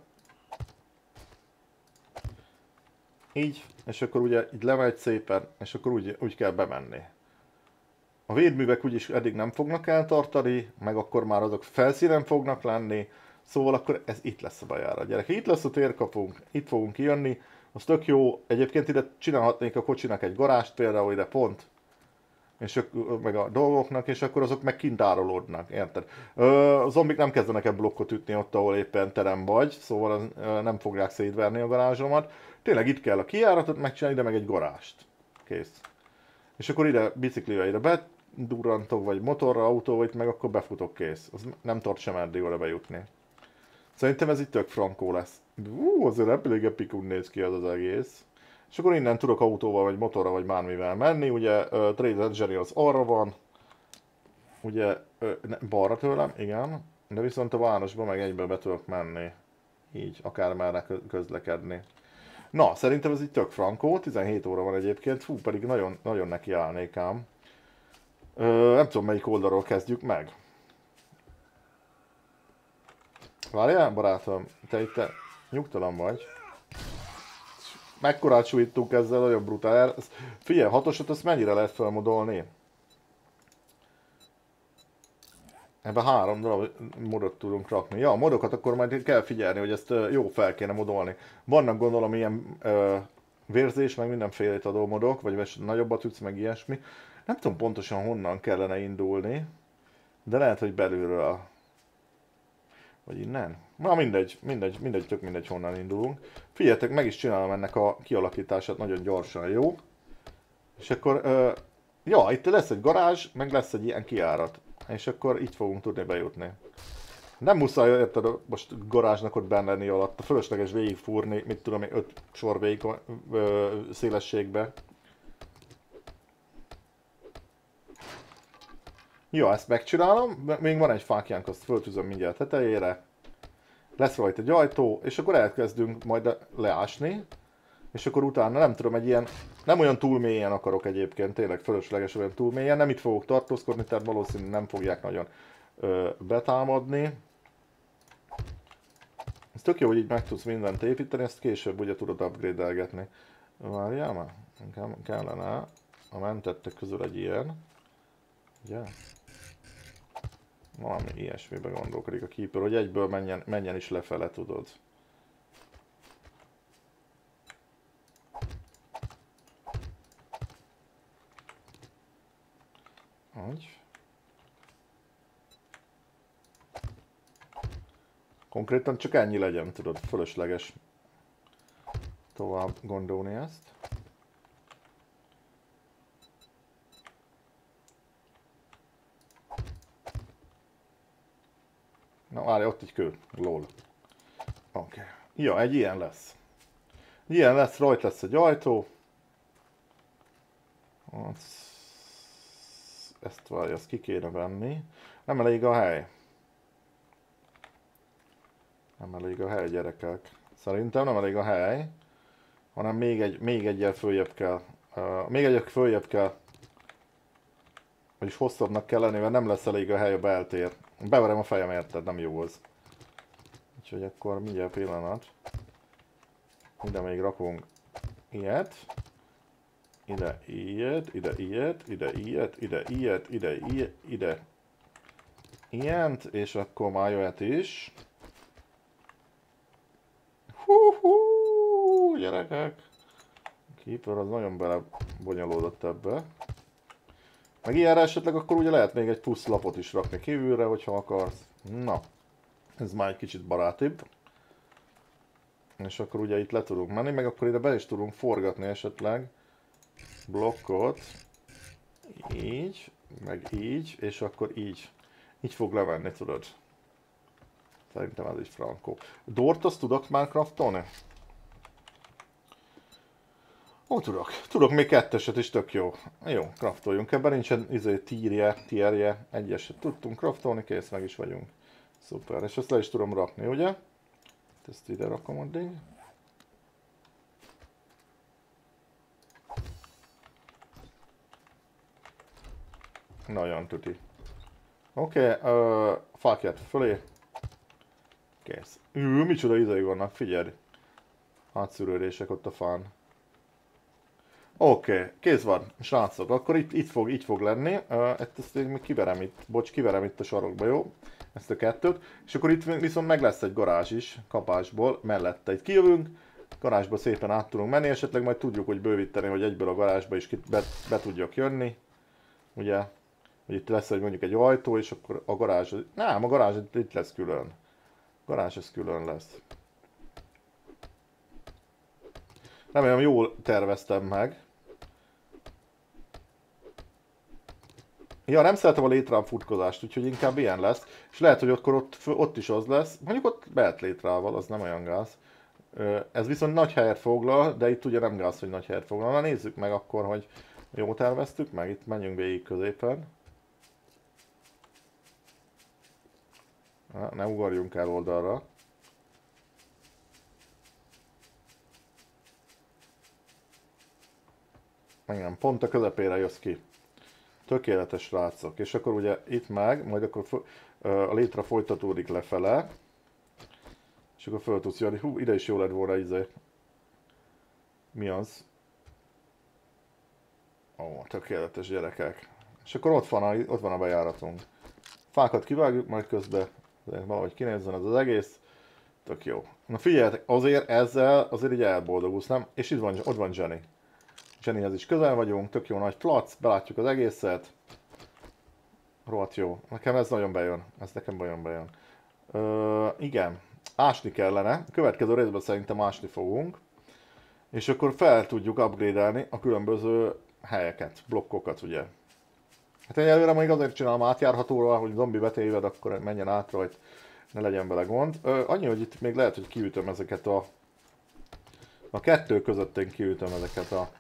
Így, és akkor ugye így lemegy szépen, és akkor úgy, úgy kell bemenni. A védművek úgyis eddig nem fognak eltartani, meg akkor már azok felszínen fognak lenni, szóval akkor ez itt lesz a bejárat. Gyerekek, itt lesz a térkapunk, itt fogunk kijönni, az tök jó. Egyébként ide csinálhatnék a kocsinak egy garást például ide pont, és meg a dolgoknak, és akkor azok meg kint árolódnak, érted? A zombik nem kezdenek el blokkot ütni ott, ahol éppen terem vagy, szóval nem fogják szétverni a garázsomat. Tényleg itt kell a kijáratot megcsinálni, ide meg egy garást. Kész. És akkor ide biciklivel ide bedurrantok, vagy motorra, autóval, itt meg akkor befutok, kész. Az nem tart sem eddig oda bejutni. Szerintem ez itt tök frankó lesz. Ú, azért elég epikul néz ki az az egész. És akkor innen tudok autóval, vagy motorra, vagy bármivel menni. Ugye uh, Trader Johnny az arra van. Ugye uh, ne, balra tőlem, igen. De viszont a városba meg egyben be tudok menni. Így, akármerre közlekedni. Na, szerintem ez itt tök frankó. tizenhét óra van egyébként. Fú, pedig nagyon, nagyon neki állnék ám. Uh, nem tudom, melyik oldalról kezdjük meg. Várjál, barátom, te itt te nyugtalan vagy. Mekkorát sújtunk ezzel, nagyon brutál. Figyelj, hatosat azt mennyire lehet felmodolni? Ebben három darab modot tudunk rakni. Ja, a modokat akkor majd kell figyelni, hogy ezt jó fel kéne modolni. Vannak gondolom ilyen ö, vérzés, meg mindenfélét adó modok, vagy nagyobbat ütsz, meg ilyesmi. Nem tudom pontosan honnan kellene indulni, de lehet, hogy belülről. Vagy innen? Na mindegy, mindegy, mindegy, tök mindegy honnan indulunk. Figyeljetek, meg is csinálom ennek a kialakítását nagyon gyorsan, jó? És akkor, uh, ja, itt lesz egy garázs, meg lesz egy ilyen kijárat. És akkor így fogunk tudni bejutni. Nem muszáj, érted, most garázsnak ott benne lenni alatt, a fölösleges végigfúrni, mit tudom én, öt sor végig ö, szélességbe. Jó, ezt megcsinálom, még van egy fákjánk, azt föltűzöm mindjárt tetejére. Lesz rajta egy ajtó, és akkor elkezdünk majd leásni. És akkor utána nem tudom, egy ilyen, nem olyan túl mélyen akarok egyébként, tényleg fölösleges olyan túl mélyen, nem itt fogok tartózkodni, tehát valószínűleg nem fogják nagyon ö, betámadni. Ez tök jó, hogy így meg tudsz mindent építeni, ezt később ugye tudod upgrade-elgetni. Várjál már, kellene a mentettek közül egy ilyen. Ugye? Valami ilyesmibe gondolkodik a keeper, hogy egyből menjen, menjen is lefele, tudod. Hogy? Konkrétan csak ennyi legyen, tudod, fölösleges tovább gondolni ezt. Na várj, ott egy kő, lol. Oké. Okay. Ja, egy ilyen lesz. Ilyen lesz, rajta lesz egy ajtó. Ezt várj, azt ki kéne venni. Nem elég a hely. Nem elég a hely, gyerekek. Szerintem nem elég a hely. Hanem még egy, még egyel följebb kell. Uh, még egyel följebb kell. Vagyis hosszabbnak kell lenni, mert nem lesz elég a hely a beltér. Beverem a fejem, érted? Nem jó az. Úgyhogy akkor mindjárt pillanat. Ide még rakunk ilyet. Ide ilyet, ide ilyet, ide ilyet, ide ilyet, ide ilyet, ide ilyet, és akkor már jöhet is. Hú, hú, gyerekek! A keeper az nagyon belebonyolódott ebbe. Meg ilyenre esetleg akkor ugye lehet még egy plusz lapot is rakni kívülre, hogyha akarsz. Na, ez már egy kicsit barátibb. És akkor ugye itt le tudunk menni, meg akkor ide be is tudunk forgatni esetleg blokkot. Így, meg így, és akkor így. Így fog levenni, tudod. Szerintem ez is frankó. Dort azt tudok már craftolni? Ó, tudok. Tudok még ketteset is, tök jó. Jó, craftoljunk. Ebben nincsen izé, tírje, tierje. Egyeset tudtunk craftolni, kész, meg is vagyunk. Szuper. És ezt le is tudom rakni, ugye? Ezt ide rakom addig. Nagyon tuti. Oké, okay, uh, fákját fölé. Kész. Ű, micsoda izai vannak, figyelj. Átszűrődések ott a fán. Oké, okay, kész van, srácok, akkor itt, itt fog, így fog lenni. Uh, ezt még kiverem itt, bocs, kiverem itt a sarokba, jó? Ezt a kettőt. És akkor itt viszont meg lesz egy garázs is, kapásból, mellette itt kijövünk. Garázsba szépen át tudunk menni, esetleg majd tudjuk, hogy bővíteni, hogy egyből a garázsba is be, be tudjak jönni. Ugye? Hogy itt lesz egy, mondjuk egy ajtó, és akkor a garázs... Nem, a garázs itt lesz külön. A garázs ez külön lesz. Remélem jól terveztem meg. Ja, nem szeretem a létrám futkozást, úgyhogy inkább ilyen lesz. És lehet, hogy akkor ott, ott is az lesz. Mondjuk ott lehet létrával, az nem olyan gáz. Ez viszont nagy helyet foglal, de itt ugye nem gáz, hogy nagy helyet foglal. Na nézzük meg akkor, hogy jól terveztük meg. Itt menjünk végig középen. Na, ne ugorjunk el oldalra. Igen, pont a közepére jössz ki. Tökéletes, srácok. És akkor ugye itt meg, majd akkor a létre folytatódik lefele. És akkor föl tudsz jönni. Hú, ide is jó lett volna izé. Mi az? Ó, tökéletes, gyerekek. És akkor ott van a, ott van a bejáratunk. Fákat kivágjuk, majd közben valahogy kinézzen ez az egész. Tök jó. Na figyeljetek, azért ezzel azért így elboldogulsz, nem? És itt van, ott van Jenny. Jennyhez is közel vagyunk, tök jó nagy plac, belátjuk az egészet. Rohadt jó. Nekem ez nagyon bejön. Ez nekem nagyon bejön. Ö, igen. Ásni kellene. A következő részben szerintem ásni fogunk. És akkor fel tudjuk upgrade-elni a különböző helyeket, blokkokat, ugye. Hát egyelőre még azért csinálom átjárhatóra, hogy zombi betéved, akkor menjen át rajt. ne legyen vele gond. Ö, annyi, hogy itt még lehet, hogy kiütöm ezeket a... A kettő között én kiütöm ezeket a...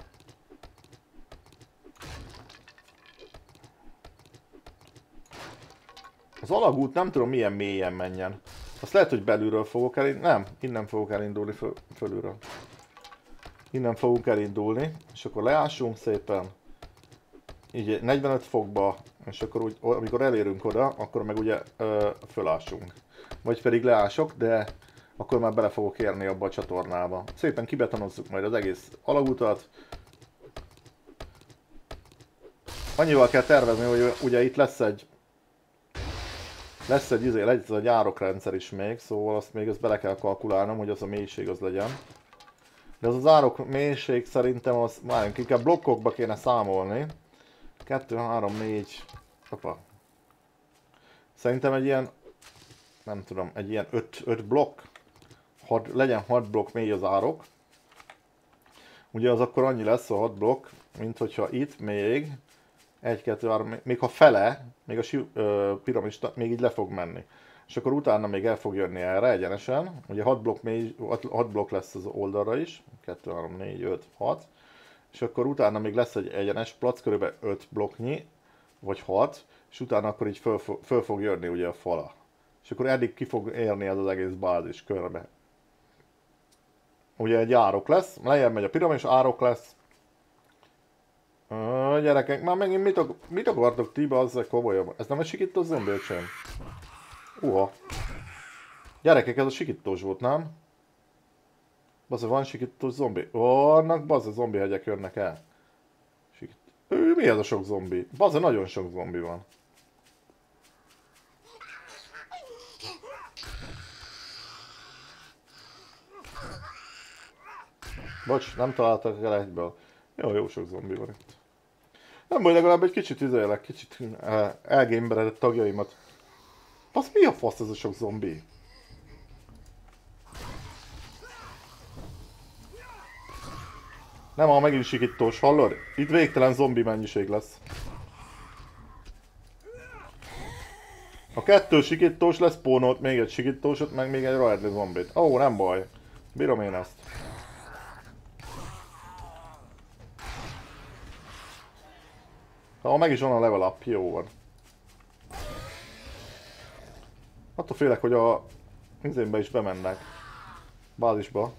Az alagút nem tudom milyen mélyen menjen. Azt lehet, hogy belülről fogok elindulni. Nem, innen fogok elindulni föl, fölülről. Innen fogunk elindulni, és akkor leássunk szépen. Így negyvenöt fokba, és akkor úgy, amikor elérünk oda, akkor meg ugye ö, fölássunk. Vagy pedig leások, de akkor már bele fogok érni abba a csatornába. Szépen kibetonozzuk majd az egész alagutat. Annyival kell tervezni, hogy ugye itt lesz egy lesz egy, izé, lesz egy árokrendszer is még, szóval azt még ezt bele kell kalkulálnom, hogy az a mélység az legyen. De az az árok mélység szerintem az, várjunk, inkább blokkokba kéne számolni. kettő, három, négy, apa. Szerintem egy ilyen, nem tudom, egy ilyen öt blokk, hat, legyen hat blokk mély az árok. Ugye az akkor annyi lesz a hat blokk, mint hogyha itt még egy, kettő, három, még ha fele, még a ö, piramis még így le fog menni. És akkor utána még el fog jönni erre egyenesen. Ugye hat blokk, mély, hat blokk lesz az oldalra is. kettő, három, négy, öt, hat. És akkor utána még lesz egy egyenes plac, körülbelül öt blokknyi, vagy hat. És utána akkor így föl, föl fog jönni ugye a fala. És akkor eddig ki fog érni ez az egész bázis körbe. Ugye egy árok lesz, lejjebb megy a piramis, árok lesz. Ö, gyerekek, már megint mit, ak mit akartok ti, azzal komolyan? Ez nem egy sikítós zombi, öcsém? Uha. Gyerekek, ez a sikítós volt, nem? Bazza, van sikítós zombi? Ó, annak bazza, zombi hegyek jönnek el. Sikít... Ő, mi ez a sok zombi? Bazza, nagyon sok zombi van. Bocs, nem találtak el egyből. Jó, jó sok zombi van itt. Nem baj, legalább egy kicsit izélek, kicsit elgémberedett tagjaimat. Basz, mi a fasz ez a sok zombi? Nem, ha megint sikítós, hallod? Itt végtelen zombi mennyiség lesz. A kettő sikítós lesz, spawnolt még egy sikítósot, meg még egy rohadli zombit. Ó, nem baj. Bírom én ezt. Ha meg is van a level up, jó van. Attól félek, hogy a izénbe is bemennek. Bázisba.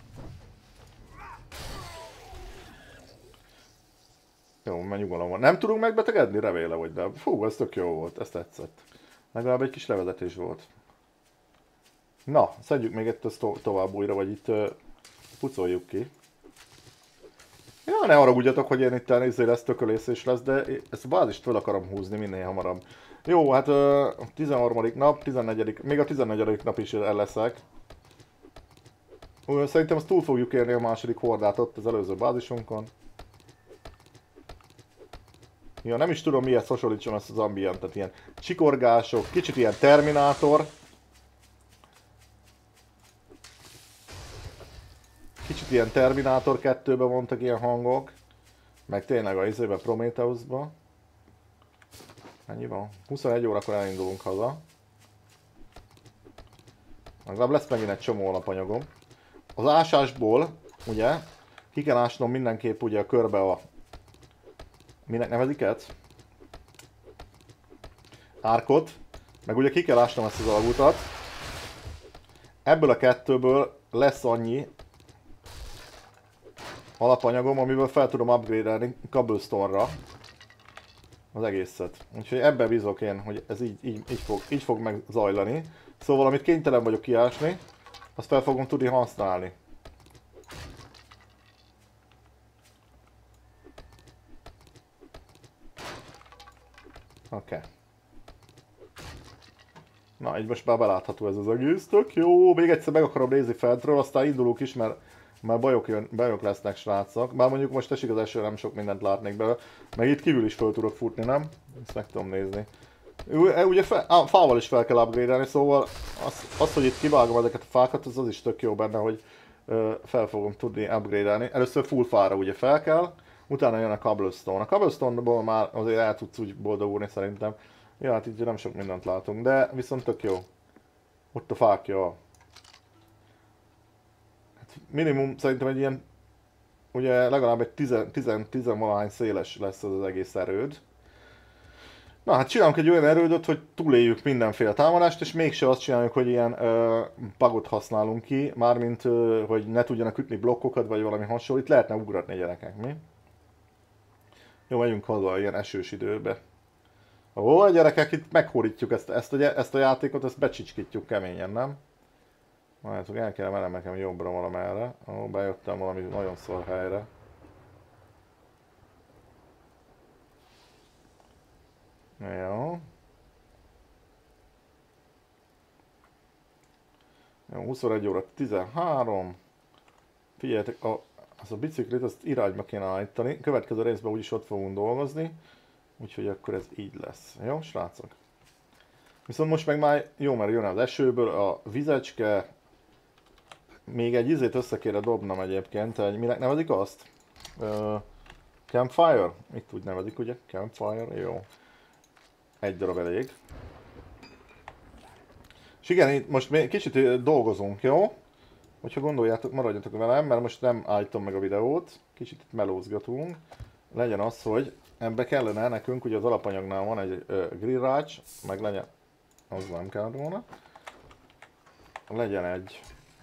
Jó, mert nyugalom van. Nem tudunk megbetegedni? Reméle vagy, de fú, ez tök jó volt, ez tetszett. Legalább egy kis levezetés volt. Na, szedjük még ettől to tovább újra, vagy itt uh, pucoljuk ki. Ja, ne haragudjatok, hogy én itt elnézést lesz tökölészés lesz, de ezt a bázist fel akarom húzni minél hamarabb. Jó, hát uh, tizenharmadik nap, tizennegyedik még a tizennegyedik nap is el leszek. Uh, szerintem azt túl fogjuk érni a második hordát ott az előző bázisunkon. Ja, nem is tudom mihez hasonlítsam ezt az ambientet, ilyen csikorgások, kicsit ilyen Terminátor. Kicsit ilyen Terminátor kettőben mondtak ilyen hangok. Meg tényleg a izébe Prometheusba. Ennyi van? huszonegy órakor elindulunk haza. Legalább lesz megint egy csomó alapanyagom. Az ásásból, ugye, ki kell ásnom mindenképp ugye a körbe a... Minek nevezik ezt? Árkot. Meg ugye ki kell ásnom ezt az alagutat. Ebből a kettőből lesz annyi alapanyagom, amiből fel tudom upgrade-elni Cobblestone-ra az egészet. Úgyhogy ebben bízok én, hogy ez így, így, így, fog, így fog megzajlani. Szóval amit kénytelen vagyok kiásni, azt fel fogom tudni használni. Oké. Okay. Na, így most már belátható ez az egész, tök jó. Még egyszer meg akarom nézni feltről, aztán indulunk is, mert már bajok, jön, bajok lesznek, srácok. Bár mondjuk most esik az eső, nem sok mindent látnék belőle. Meg itt kívül is fel tudok futni, nem? Ezt meg tudom nézni. Ugye fel, á, fával is fel kell upgrade-elni, szóval az, az, hogy itt kivágom ezeket a fákat, az, az is tök jó benne, hogy ö, fel fogom tudni upgrade-elni. Először full fára ugye fel kell, utána jön a Cobblestone. A Cobblestone-ból már azért el tudsz úgy boldogulni szerintem. Ja, hát így nem sok mindent látunk, de viszont tök jó. Ott a fákja. Hát minimum szerintem egy ilyen, ugye legalább egy tíz-valahány széles lesz az, az egész erőd. Na hát csinálunk egy olyan erődöt, hogy túléljük mindenféle támadást, és mégse azt csináljuk, hogy ilyen ö, bugot használunk ki, mármint ö, hogy ne tudjanak ütni blokkokat, vagy valami hasonló. Itt lehetne ugratni gyerekek, mi? Jó, megyünk haza ilyen esős időbe. Ó, gyerekek, itt meghórítjuk ezt, ezt, a, ezt a játékot, ezt becsicskítjuk keményen, nem? Várjátok, el kell mennem nekem jobbra valamerre. Ó, bejöttem valami nagyon szar helyre. Jó. Jó, huszonegy óra tizenhárom. Figyeljetek, a, az a biciklit, azt irányba kéne állítani. Következő részben úgyis ott fogunk dolgozni. Úgyhogy akkor ez így lesz. Jó, srácok? Viszont most meg már jó, mert jön az esőből a vizecske. Még egy izét össze kéne dobnom egyébként, egy, minek nevezik azt? Uh, campfire? Itt úgy nevezik, ugye? Campfire, jó. Egy darab elég. És igen, itt most még kicsit dolgozunk, jó? Hogyha gondoljátok, maradjatok velem, mert most nem állítom meg a videót. Kicsit itt melózgatunk. Legyen az, hogy ebbe kellene nekünk, ugye az alapanyagnál van egy uh, grillrács, meg legyen... Az nem kell volna. Legyen egy...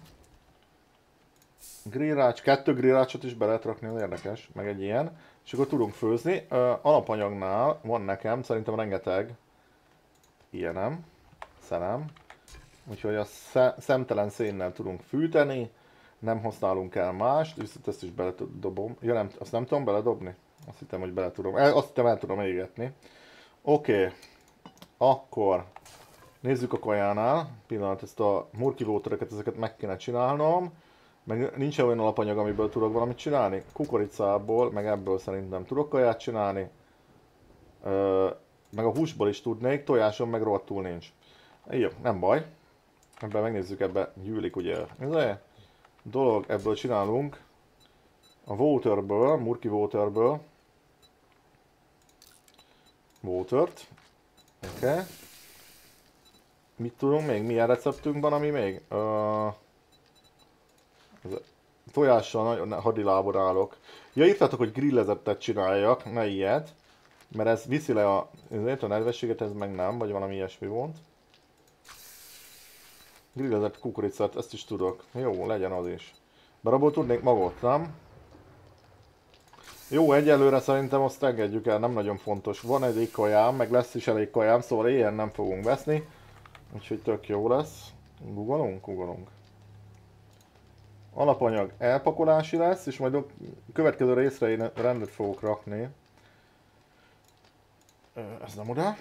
grillrács, kettő grillrácsot is be lehet rakni, az érdekes, meg egy ilyen. És akkor tudunk főzni. Uh, alapanyagnál van nekem, szerintem rengeteg ilyenem, szelem. Úgyhogy a szemtelen szénnel tudunk fűteni, nem használunk el mást, viszont ezt is beledobom. Ja, nem, azt nem tudom beledobni? Azt hittem, hogy bele tudom. El, azt hittem, el tudom égetni. Oké, okay. Akkor nézzük a kajánál. Pillanat, ezt a murkivótereket, ezeket meg kéne csinálnom. Meg nincs olyan alapanyag, amiből tudok valamit csinálni. Kukoricából, meg ebből szerintem tudok kaját csinálni. Ö, meg a húsból is tudnék, tojáson meg rohadtul nincs. Jó, nem baj. Ebben megnézzük, ebben gyűlik ugye. Ez a dolog, ebből csinálunk. A waterből, murky waterből. Watert. Oké. Okay. Mit tudunk még? Milyen receptünk van, ami még? Uh, tojással nagyon hadilábor Ja, írtátok, hogy grillezettet csináljak, ne ilyet. Mert ez viszi le a, a nedvességet, ez meg nem, vagy valami ilyesmi volt. Grillezett kukoricát, ezt is tudok. Jó, legyen az is. Bár abból tudnék magot, nem? Jó, egyelőre szerintem azt engedjük el, nem nagyon fontos. Van elég kajám, meg lesz is elég kajám, szóval ilyen nem fogunk veszni. Úgyhogy tök jó lesz. Googolunk? Googolunk. Alapanyag elpakolási lesz, és majd a következő részre én rendet fogok rakni. Ez nem oda.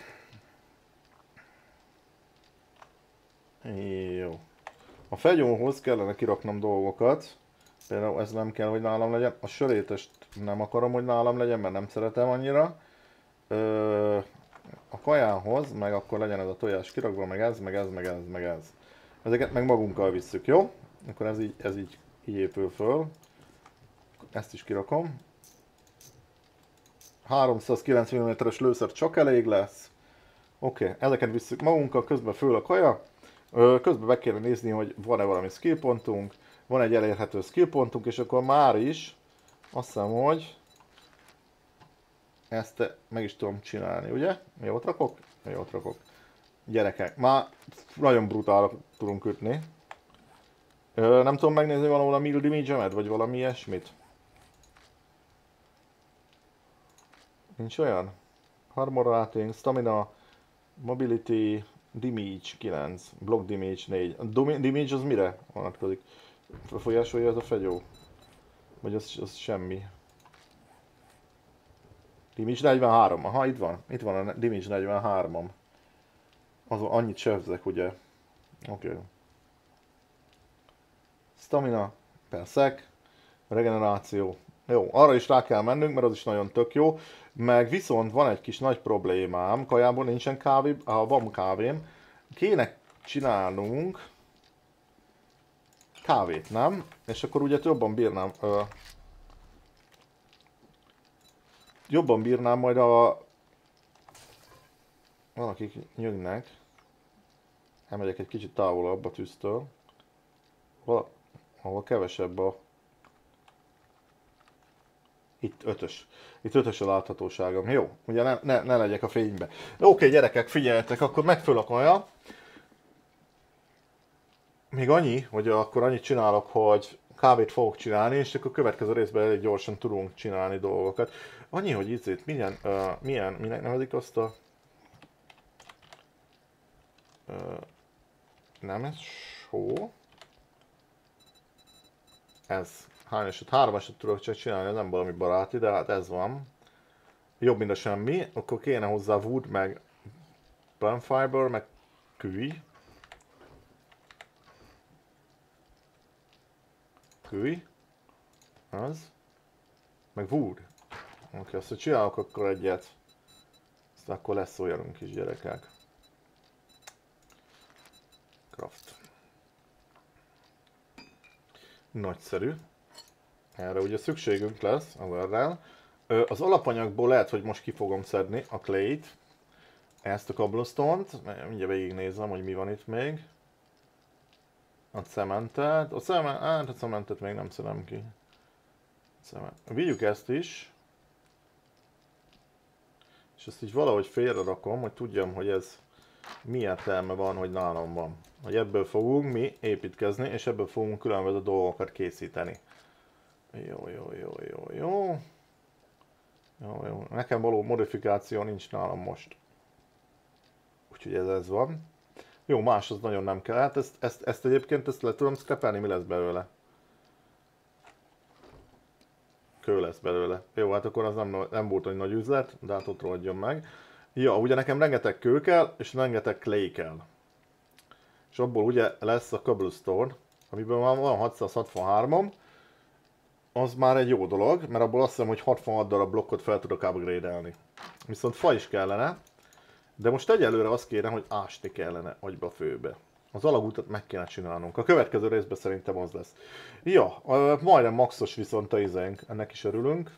Jó. A fegyóhoz kellene kiraknom dolgokat. Például ez nem kell, hogy nálam legyen. A sörétest nem akarom, hogy nálam legyen, mert nem szeretem annyira. Ö, a kajához, meg akkor legyen ez a tojás kirakva, meg ez, meg ez, meg ez, meg ez. Ezeket meg magunkkal visszük, jó? Akkor ez így, ez így, így épül föl. Ezt is kirakom. háromszázkilenc milliméteres lőszer csak elég lesz. Oké, okay, ezeket visszük magunkkal, közben föl a kaja. Közben meg kéne nézni, hogy van-e valami skill pontunk. Van egy elérhető skill pontunk, és akkor már is azt hiszem, hogy ezt meg is tudom csinálni, ugye? Jót rakok? Jót rakok. Gyerekek, már nagyon brutálak tudunk ütni. Nem tudom megnézni valahol a mill damage-emet, vagy valami ilyesmit. Nincs olyan? Armor rating, stamina, mobility, damage kilenc, block damage négy. A damage az mire vonatkozik? Folyásolja ez a fegyó? Vagy az, az semmi? Damage negyvenhárom, aha, itt van. Itt van a damage negyvenhárom-am. Az annyit sebzek, ugye? Oké. Okay. Stamina per sec, regeneráció. Jó, arra is rá kell mennünk, mert az is nagyon tök jó. Meg viszont van egy kis nagy problémám, kajából nincsen kávé, ha van kávém. Kéne csinálnunk kávét, nem? És akkor ugye jobban bírnám, ö, jobban bírnám majd a... Van, akik nyögnek. Elmegyek egy kicsit távolabb a tűztől. Val ahol kevesebb a... Itt ötös. Itt ötös a láthatóságom. Jó, ugye ne, ne, ne legyek a fénybe. Oké, gyerekek, figyeljetek, akkor meg föl a kaja. Még annyi, hogy akkor annyit csinálok, hogy kávét fogok csinálni, és akkor a következő részben elég gyorsan tudunk csinálni dolgokat. Annyi, hogy itt milyen, uh, milyen, minek nevezik azt a... Uh, nem ez só. Ez. Hány eset? Három eset tudok csak csinálni, ez nem valami baráti, de hát ez van. Jobb, mint a semmi. Akkor kéne hozzá wood, meg plant fiber, meg kői. Kői. Az. Meg wood. Oké, okay, azt csinálok akkor egyet. Aztán akkor lesz olyanunk is, gyerekek. Craft. Nagyszerű. Erre ugye szükségünk lesz az errel. Az alapanyagból lehet, hogy most ki fogom szedni a clay-t. Ezt a cobblestone-t. Mindjárt végignézem, hogy mi van itt még. A cementet. A, cement, hát a cementet még nem szedem ki. Cement. Vigyük ezt is. És ezt így valahogy félre rakom, hogy tudjam, hogy ez mi értelme van, hogy nálam van. Hogy ebből fogunk mi építkezni, és ebből fogunk különböző dolgokat készíteni. Jó, jó, jó, jó, jó. Jó, jó. Nekem való modifikáció nincs nálam most. Úgyhogy ez, ez van. Jó, más az nagyon nem kell. Hát ezt, ezt, ezt egyébként ezt le tudom scrapelni, mi lesz belőle? Kő lesz belőle. Jó, hát akkor az nem, nem volt egy nagy üzlet, de hát ott rohadjon meg. Ja, ugye nekem rengeteg kő kell, és rengeteg clay kell. És abból ugye lesz a cobblestone, amiből már van hatszázhatvanhárom. Az már egy jó dolog, mert abból azt hiszem, hogy hatvanhat darab blokkot fel tudok upgrade-elni. Viszont fa is kellene, de most egyelőre azt kérem, hogy ásni kellene agyba főbe. Az alagútat meg kéne csinálnunk. A következő részben szerintem az lesz. Ja, majdnem maxos viszont a izénk, ennek is örülünk.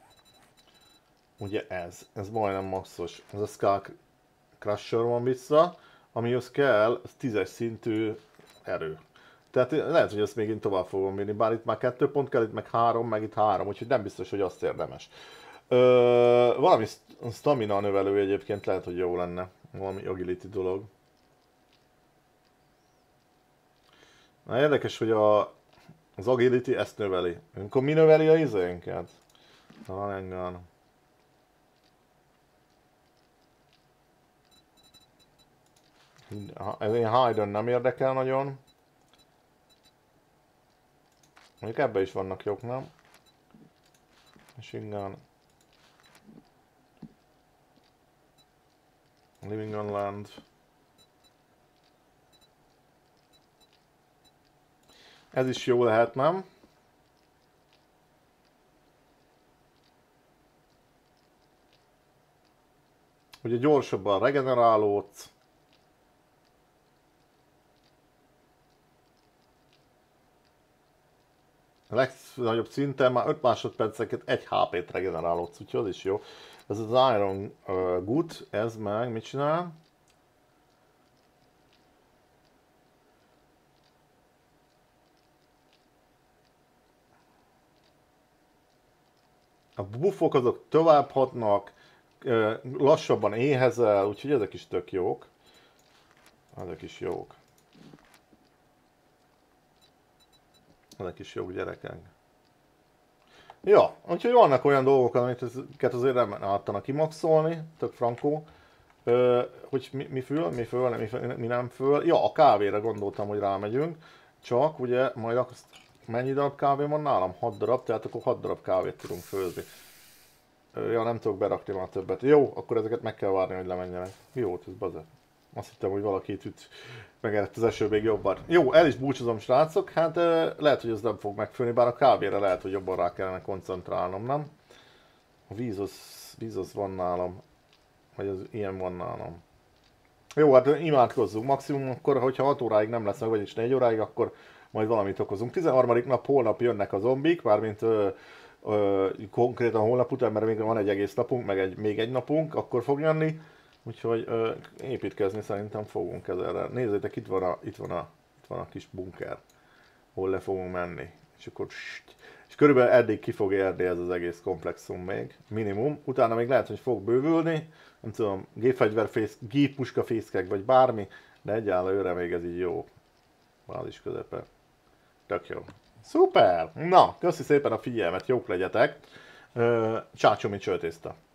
Ugye ez, ez majdnem maxos. Ez a Skull Crusher van vissza, amihoz kell tízes szintű erő. Tehát lehet, hogy ezt még én tovább fogom vinni, bár itt már kettő pont kell, itt meg három, meg itt három, úgyhogy nem biztos, hogy azt érdemes. Ö, valami stamina növelő egyébként lehet, hogy jó lenne. Valami agility dolog. Na érdekes, hogy a, az agility ezt növeli. Akkor mi növeli a izénket? Talán engem. Ez ilyen hide-on nem érdekel nagyon. Mondjuk ebben is vannak jók, nem? Machine gun. Living on land. Ez is jó lehet, nem? Ugye gyorsabban regenerálódsz. A legnagyobb szinten már öt másodperceket egy há pét regenerálódsz, úgyhogy az is jó. Ez az Iron uh, Good, ez meg mit csinál? A buffok azok tovább hatnak, uh, lassabban éhezel, úgyhogy ezek is tök jók. Ezek is jók. Ezek is jók, gyerekek. Ja, úgyhogy vannak olyan dolgok, amiket azért nem álltanak kimaxolni, tök frankó. Ö, hogy mi, mi föl, mi föl, mi, mi nem föl. Ja, a kávéra gondoltam, hogy rámegyünk. Csak ugye majd azt, mennyi darab kávé van nálam? hat darab, tehát akkor hat darab kávét tudunk főzni. Ö, ja, nem tudok berakni már többet. Jó, akkor ezeket meg kell várni, hogy lemenjenek. Mi volt ez, bazeg? Azt hittem, hogy valaki itt üt, megerett az eső még jobban. Jó, el is búcsúzom, srácok. Hát lehet, hogy ez nem fog megfőni, bár a kávére lehet, hogy jobban rá kellene koncentrálnom, nem? A víz az, víz az van nálam. Vagy az ilyen van nálam. Jó, hát imádkozzunk. Maximum akkor, hogyha hat óráig nem lesz meg, vagyis négy óráig, akkor majd valamit okozunk. tizenharmadik nap holnap jönnek a zombik, mármint ö, ö, konkrétan holnap után, mert még van egy egész napunk, meg egy, még egy napunk, akkor fog jönni. Úgyhogy ö, építkezni szerintem fogunk ezerre. Nézzétek, itt van, a, itt, van a, itt van a kis bunker, hol le fogunk menni. És akkor és körülbelül eddig ki fog érni ez az egész komplexum még, minimum. Utána még lehet, hogy fog bővülni, nem tudom, gépfegyverfész, géppuskafészkek vagy bármi, de egyáltalán még ez így jó. Bázis közepe. Tök jó. Szuper! Na, köszi szépen a figyelmet, jók legyetek. Csácsomi csőtészta.